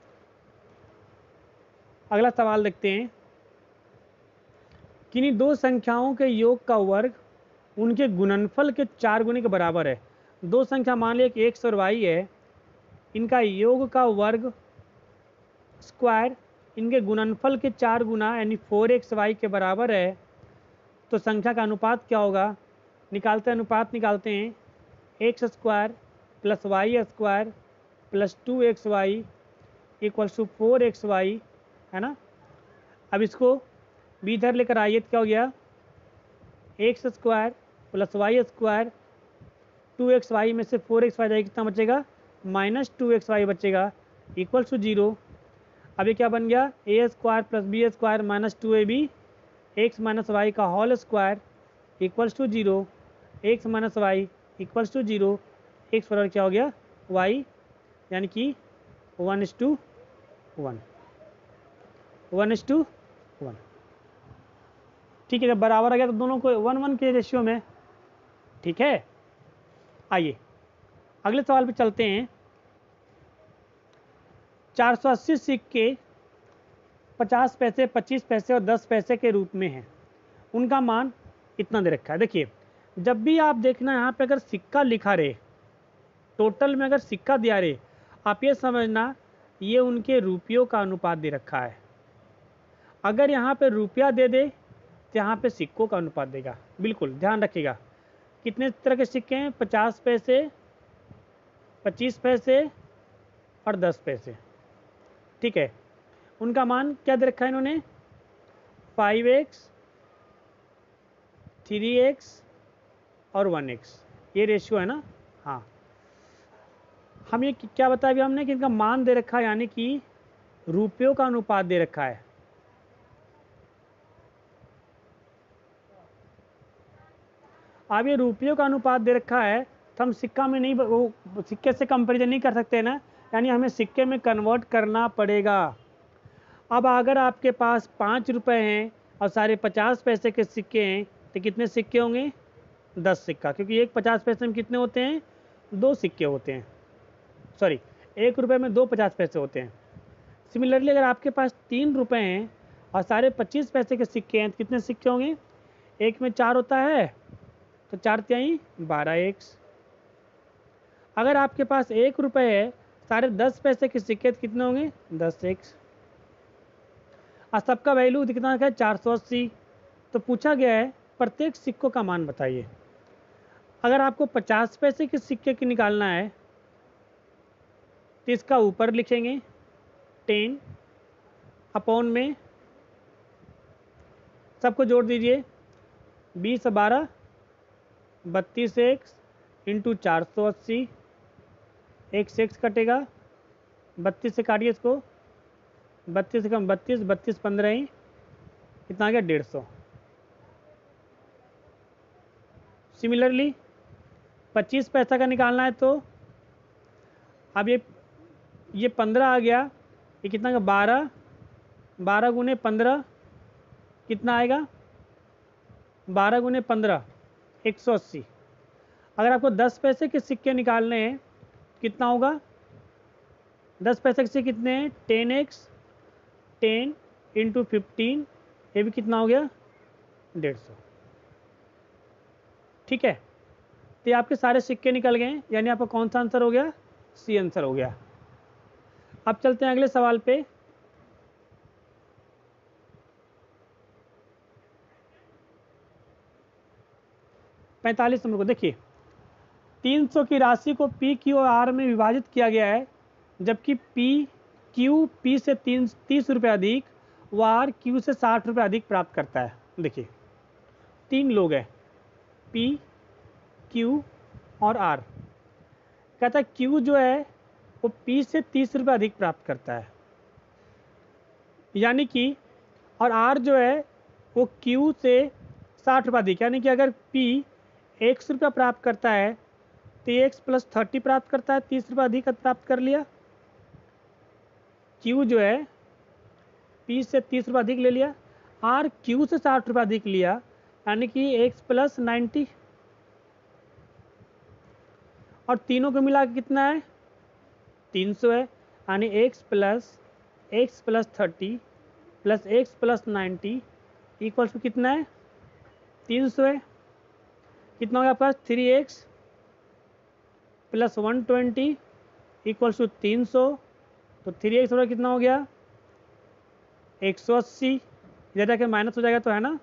अगला सवाल देखते हैं। किन्हीं दो संख्याओं के योग का वर्ग उनके गुणनफल के 4 गुने के बराबर है। दो संख्या मान लिया कि x और y है, इनका योग का वर्ग स्क्वायर इनके गुणनफल के 4 गुना यानी 4xy के बराबर है, तो संख्या का अनुपात क्या होगा? निकालते हैं, अनुपात निकालते हैं। x square plus y square plus 2xy equal to 4xy है ना। अब इसको b इधर लेकर आइए तो क्या हो गया, x square plus y square, 2xy में से 4xy जाएगा, कितना बचेगा, -2xy बचेगा, इक्वल्स टू 0। अब ये क्या बन गया, a square plus b square minus 2ab x minus y का whole square equals to 0, x minus y equals to 0, x बराबर क्या हो गया, y, यानी कि 1:1, 1:1। ठीक है, जब बराबर आ गया तो दोनों को 1:1 के रेशियो में। ठीक है, आइए अगले सवाल पे चलते हैं। 480 सिक्के 50 पैसे, 25 पैसे और 10 पैसे के रूप में हैं, उनका मान इतना दे रखा है। देखिए, जब भी आप देखना यहाँ पे अगर सिक्का लिखा रहे, टोटल में अगर सिक्का दिया रहे, आप ये समझना ये उनके रुपयों का अनुपात दे रखा है। अगर यहाँ पे रुपया दे दे तो यहाँ पे सिक्कों का अनुपात देगा। बिल्कुल ध्यान रखिएगा। कितने तरह के सिक्के हैं, 50 पैसे, 25 पैसे और 10 पैसे। ठीक है, उनका मान क्या दे रखा है इन्होंने, 5x, 3x और 1x, ये रेशियो है ना। हाँ, हम ये क्या बताया अभी हमने कि इनका मान दे रखा है, यानी कि रुपयों का अनुपात दे रखा है। अब ये रुपयों का अनुपात दे रखा है तो हम सिक्का में नहीं, वो सिक्के से कंपेरिजन नहीं कर सकते ना, यानी हमें सिक्के में कन्वर्ट करना पड़ेगा। अब अगर आपके पास 5 रुपये हैं और सारे 50 पैसे के सिक्के हैं तो कितने सिक्के होंगे, 10 सिक्का, क्योंकि एक 50 पैसे में कितने होते हैं, 2 सिक्के होते हैं। सॉरी, 1 रुपये में 2 50 पैसे होते हैं। सिमिलरली अगर आपके पास 3 रुपये हैं और सारे 25 पैसे के सिक्के हैं तो कितने सिक्के होंगे, एक में 4 होता है तो 4×3 12x। अगर आपके पास 1 रुपये है, सारे 10 पैसे के सिक्के तो कितने होंगे, 10x। और सबका वैल्यू कितना है, 480। तो पूछा गया है प्रत्येक सिक्कों का मान बताइए। अगर आपको 50 पैसे के सिक्के की निकालना है तो इसका ऊपर लिखेंगे 10 अपॉन में, सबको जोड़ दीजिए, 20 12 32x इंटू 480, x कटेगा, 32 से काटिए इसको, 32 से कम 32, 32 15 ही, कितना आ गया, 150। सिमिलरली 25 पैसा का निकालना है तो अब ये 15 आ गया, ये कितना का 12, 12 गुने 15 कितना आएगा, 12 गुने 15 180। अगर आपको 10 पैसे के सिक्के निकालने हैं कितना होगा, 10 पैसे के सिक्के कितने हैं, 10x, 10 इंटू 15, ये भी कितना हो गया, 150। ठीक है, तो ये आपके सारे सिक्के निकल गए, यानी आपका कौन सा आंसर हो गया, सी आंसर हो गया। अब चलते हैं अगले सवाल पे। पैंतालीस नंबर को देखिए, 300 की राशि को पी क्यू और आर में विभाजित किया गया है, जबकि पी से 30 रुपये अधिक व आर क्यू से 60 रुपये अधिक प्राप्त करता है। देखिए 3 लोग हैं, पी, क्यू और आर। कहता है क्यू जो है वो पी से 30 रुपये अधिक प्राप्त करता है, यानी कि, और आर जो है वो क्यू से 60 रुपये अधिक, यानी कि अगर पी 100 रुपया प्राप्त करता है तो एक्स प्लस 30 प्राप्त करता है, 30 रुपये अधिक प्राप्त कर लिया। क्यू जो है पी से 30 रुपये अधिक ले लिया, आर क्यू से 60 रुपये अधिक लिया, यानी कि एक्स प्लस 90, और तीनों को मिला के कितना है, 300 है, यानी x plus 30 plus x plus 90 equals to कितना है, 300 है। कितना हो गया आपके पास, 3x प्लस 120 इक्वल्स टू 300, तो 3x बराबर कितना हो गया, 180, इधर के माइनस हो जाएगा तो है ना,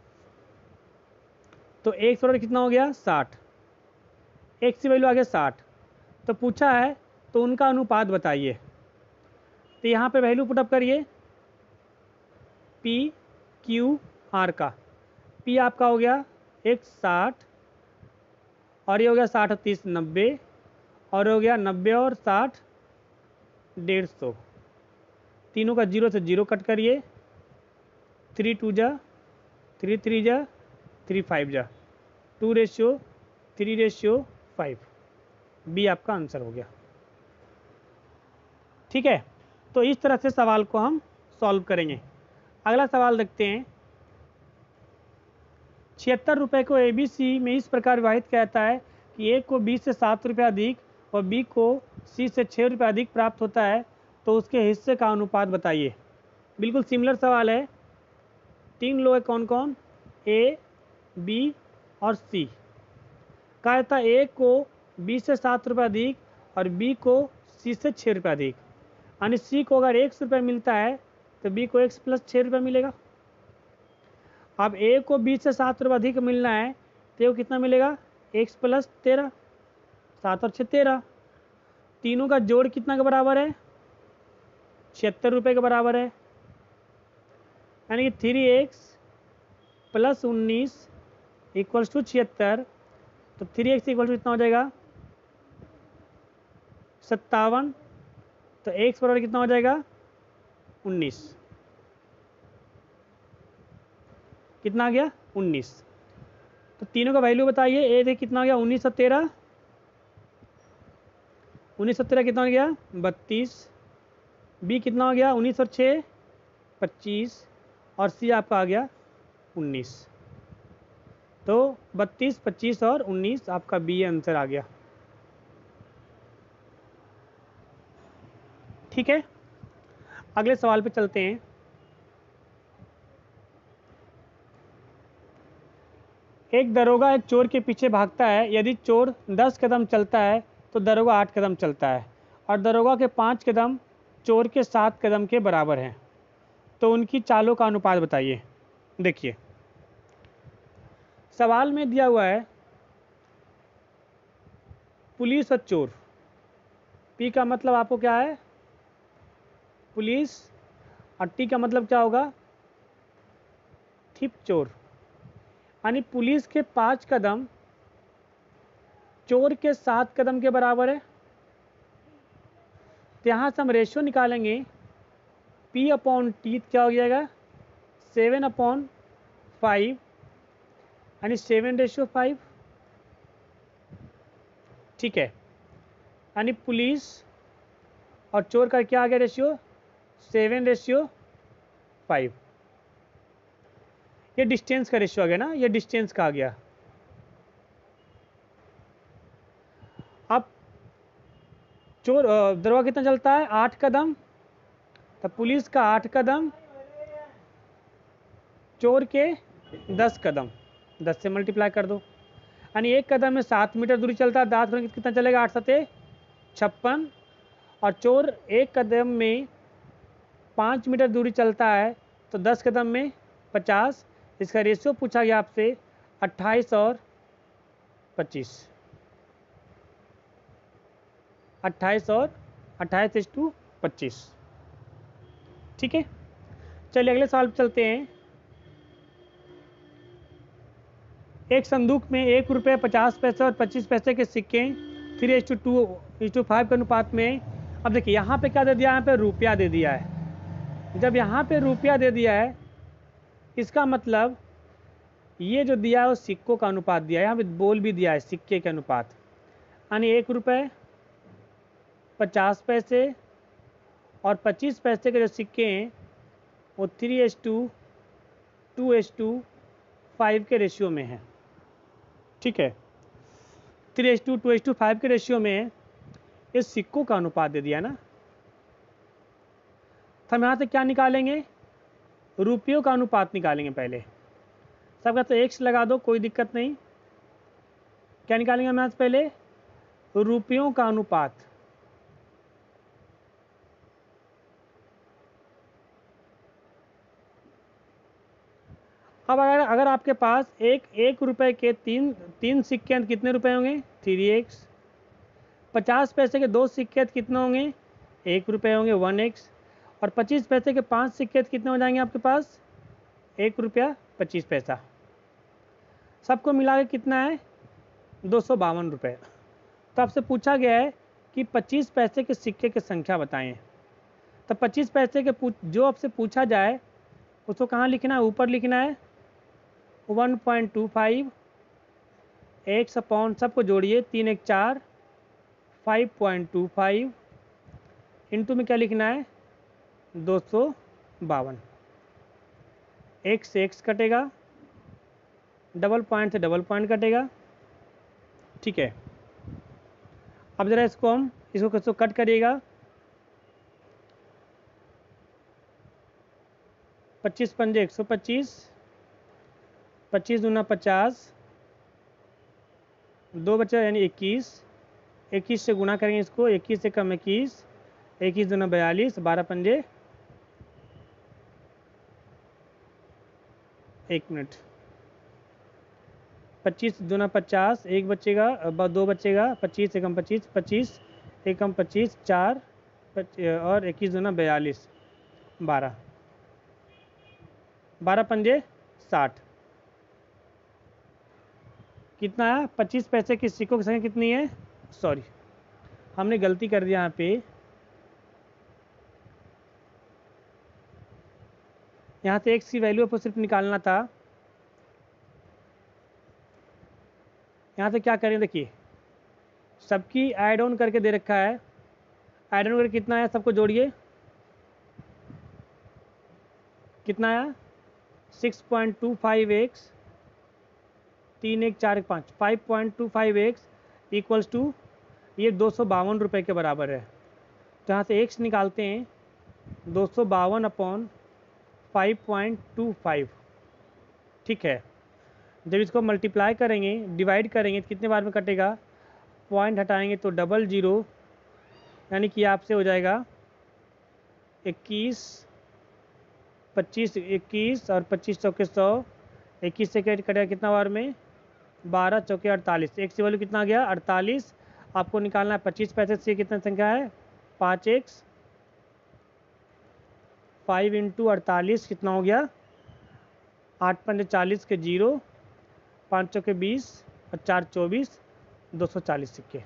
तो x बराबर कितना हो गया, 60, x की वैल्यू आ गया 60। तो पूछा है तो उनका अनुपात बताइए, तो यहाँ पे वैल्यू पुटअप करिए, पी क्यू आर का। पी आपका हो गया 160, और ये हो गया 60 और 30 90, और हो गया 90 और 60 150। तीनों का 0 से 0 कट करिए, 3 2 जा, 3 3 जा, 3 5 जा, 2:3:5। बी आपका आंसर हो गया। ठीक है, तो इस तरह से सवाल को हम सॉल्व करेंगे। अगला सवाल देखते हैं। 76 रुपये को ABC में इस प्रकार विभाजित किया जाता है कि ए को बी से 7 रुपये अधिक और बी को सी से 6 रुपये अधिक प्राप्त होता है, तो उसके हिस्से का अनुपात बताइए। बिल्कुल सिमिलर सवाल है। 3 लोग हैं, कौन कौन? ए, बी और सी। कहा जाता है ए को बी से 7 रुपये अधिक और बी को सी से 6 रुपये अधिक, यानी सी को अगर 100 रुपये मिलता है तो बी को x + 6 रुपये मिलेगा। अब ए को बी से 7 रुपये अधिक मिलना है तो ये कितना मिलेगा? x + 13, 7 और 6 13। तीनों का जोड़ कितना के बराबर है? 76 रुपये के बराबर है, यानी कि 3x + 19 = 76। तो 3x = कितना हो जाएगा? 57। तो x बराबर कितना हो जाएगा? 19। कितना आ गया? 19। तो तीनों का वैल्यू बताइए। ए देखिए कितना हो गया? 19 और 13। 19 और 13 कितना हो गया? 32। बी कितना हो गया? 19 और 6 25, और सी आपका आ गया 19। तो 32, 25 और 19 आपका बी आंसर आ गया। ठीक है, अगले सवाल पे चलते हैं। एक दरोगा एक चोर के पीछे भागता है। यदि चोर 10 कदम चलता है तो दरोगा 8 कदम चलता है, और दरोगा के 5 कदम चोर के 7 कदम के बराबर हैं, तो उनकी चालों का अनुपात बताइए। देखिए, सवाल में दिया हुआ है पुलिस और चोर। पी का मतलब आपको क्या है? पुलिस, और टी का मतलब क्या होगा? थिप चोर। यानी पुलिस के 5 कदम चोर के 7 कदम के बराबर है। तो यहाँ से हम रेशियो निकालेंगे। P/T क्या हो जाएगा? 7/5, यानी 7:5। ठीक है, यानी पुलिस और चोर का क्या आ गया रेशियो? 7:5। ये डिस्टेंस का रेशियो आ गया ना, ये डिस्टेंस का आ गया। अब चोर दरोगा कितना चलता है? 8 कदम। तो पुलिस का 8 कदम, चोर के 10 कदम, 10 से मल्टीप्लाई कर दो, यानी 1 कदम में 7 मीटर दूरी चलता है। 10 में कितना चलेगा? 8 7 56। और चोर 1 कदम में 5 मीटर दूरी चलता है, तो 10 कदम में 50। इसका रेशियो पूछा गया आपसे 28 और 25। 28 और 28:25। ठीक है, चलिए अगले सवाल पर चलते हैं। एक संदूक में 1 रुपये 50 पैसे और 25 पैसे के सिक्के 3:2:5 के अनुपात में। अब देखिए यहाँ पे क्या दे दिया? यहाँ पे रुपया दे दिया है। जब यहाँ पे रुपया दे दिया है, इसका मतलब ये जो दिया है वो सिक्कों का अनुपात दिया है। यहाँ पे बोल भी दिया है सिक्के के अनुपात, यानी 1 रुपये 50 पैसे और 25 पैसे के जो सिक्के हैं वो 3:2:5 के रेशियो में है। ठीक है, 3:2:5 के रेशियो में इस सिक्कों का अनुपात दे दिया ना। तो हम यहाँ से क्या निकालेंगे? रुपयों का अनुपात निकालेंगे पहले। सबका तो x लगा दो, कोई दिक्कत नहीं। क्या निकालेंगे हम यहाँ से? पहले रुपयों का अनुपात। अब अगर आपके पास एक रुपए के तीन सिक्के हैं तो कितने रुपए होंगे? 3x। 50 पैसे के 2 सिक्के तो कितने होंगे? 1 रुपये होंगे, 1x। और 25 पैसे के 5 सिक्के तो कितने हो जाएंगे आपके पास? ₹1.25। सबको मिला के कितना है? 252 रुपये। तो आपसे पूछा गया है कि 25 पैसे के सिक्के की संख्या बताएं। तो 25 पैसे के जो आपसे पूछा जाए उसको कहाँ लिखना है? ऊपर लिखना है 1.25 एक्स अपॉन, सबको जोड़िए, 3 1 4, 5.25 इंटू में क्या लिखना है? 252। एक्स से एक्स कटेगा, डबल पॉइंट से डबल पॉइंट कटेगा, ठीक है। अब ज़रा इसको कट करिएगा। 25 पंजे 125, 25 दूना 50, 2 बचा यानी 21, 21 से गुणा करेंगे इसको, 21 से कम 21, 21 दूना 42, 12 पंजे 1 मिनट, 25 दूना 50, 1 बचेगा, 2 बचेगा, 25 से कम 25, 25 एक कम 25, 4 और 21 दूना 42, 12, 12 पंजे 60। कितना है? 25 पैसे की सिक्कों की संख्या कितनी है? सॉरी, हमने गलती कर दिया यहाँ पे। यहाँ से एक्स की वैल्यू आपको सिर्फ निकालना था। यहाँ से क्या करें? देखिए, सबकी ऐड ऑन करके दे रखा है। ऐड ऑन करके कितना है? सबको जोड़िए, कितना है? 6.25 एक्स, 3 1 4 5, 5.25 एक्स इक्वल्स टू, ये 252 रुपये के बराबर है। तो यहाँ से एक्स निकालते हैं, 252 अपॉन 5.25, ठीक है। जब इसको मल्टीप्लाई करेंगे, डिवाइड करेंगे तो कितने बार में कटेगा? पॉइंट हटाएंगे तो 00, यानी कि आपसे हो जाएगा 21, 25 21 और 25 चौके 100, 21 से कटेगा कितना बार में? 12 चौके 48। एक्स की वैल्यू कितना आ गया? 48। आपको निकालना है 25 पैसे से कितना संख्या है? 5 एक्स, 5 इंटू 48 कितना हो गया? 8 पंजे 40 के 0, 5 चौके 20 और 4 24, 240 सिक्के,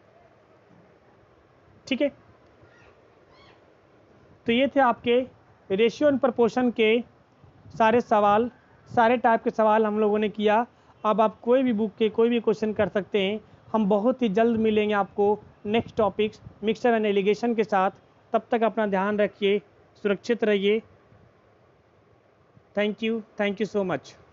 ठीक है। तो ये थे आपके रेशियो एंड प्रपोर्शन के सारे सवाल, सारे टाइप के सवाल हम लोगों ने किया। अब आप कोई भी बुक के कोई भी क्वेश्चन कर सकते हैं। हम बहुत ही जल्द मिलेंगे आपको next topics mixture and alligation के साथ। तब तक अपना ध्यान रखिए, सुरक्षित रहिए। Thank you so much.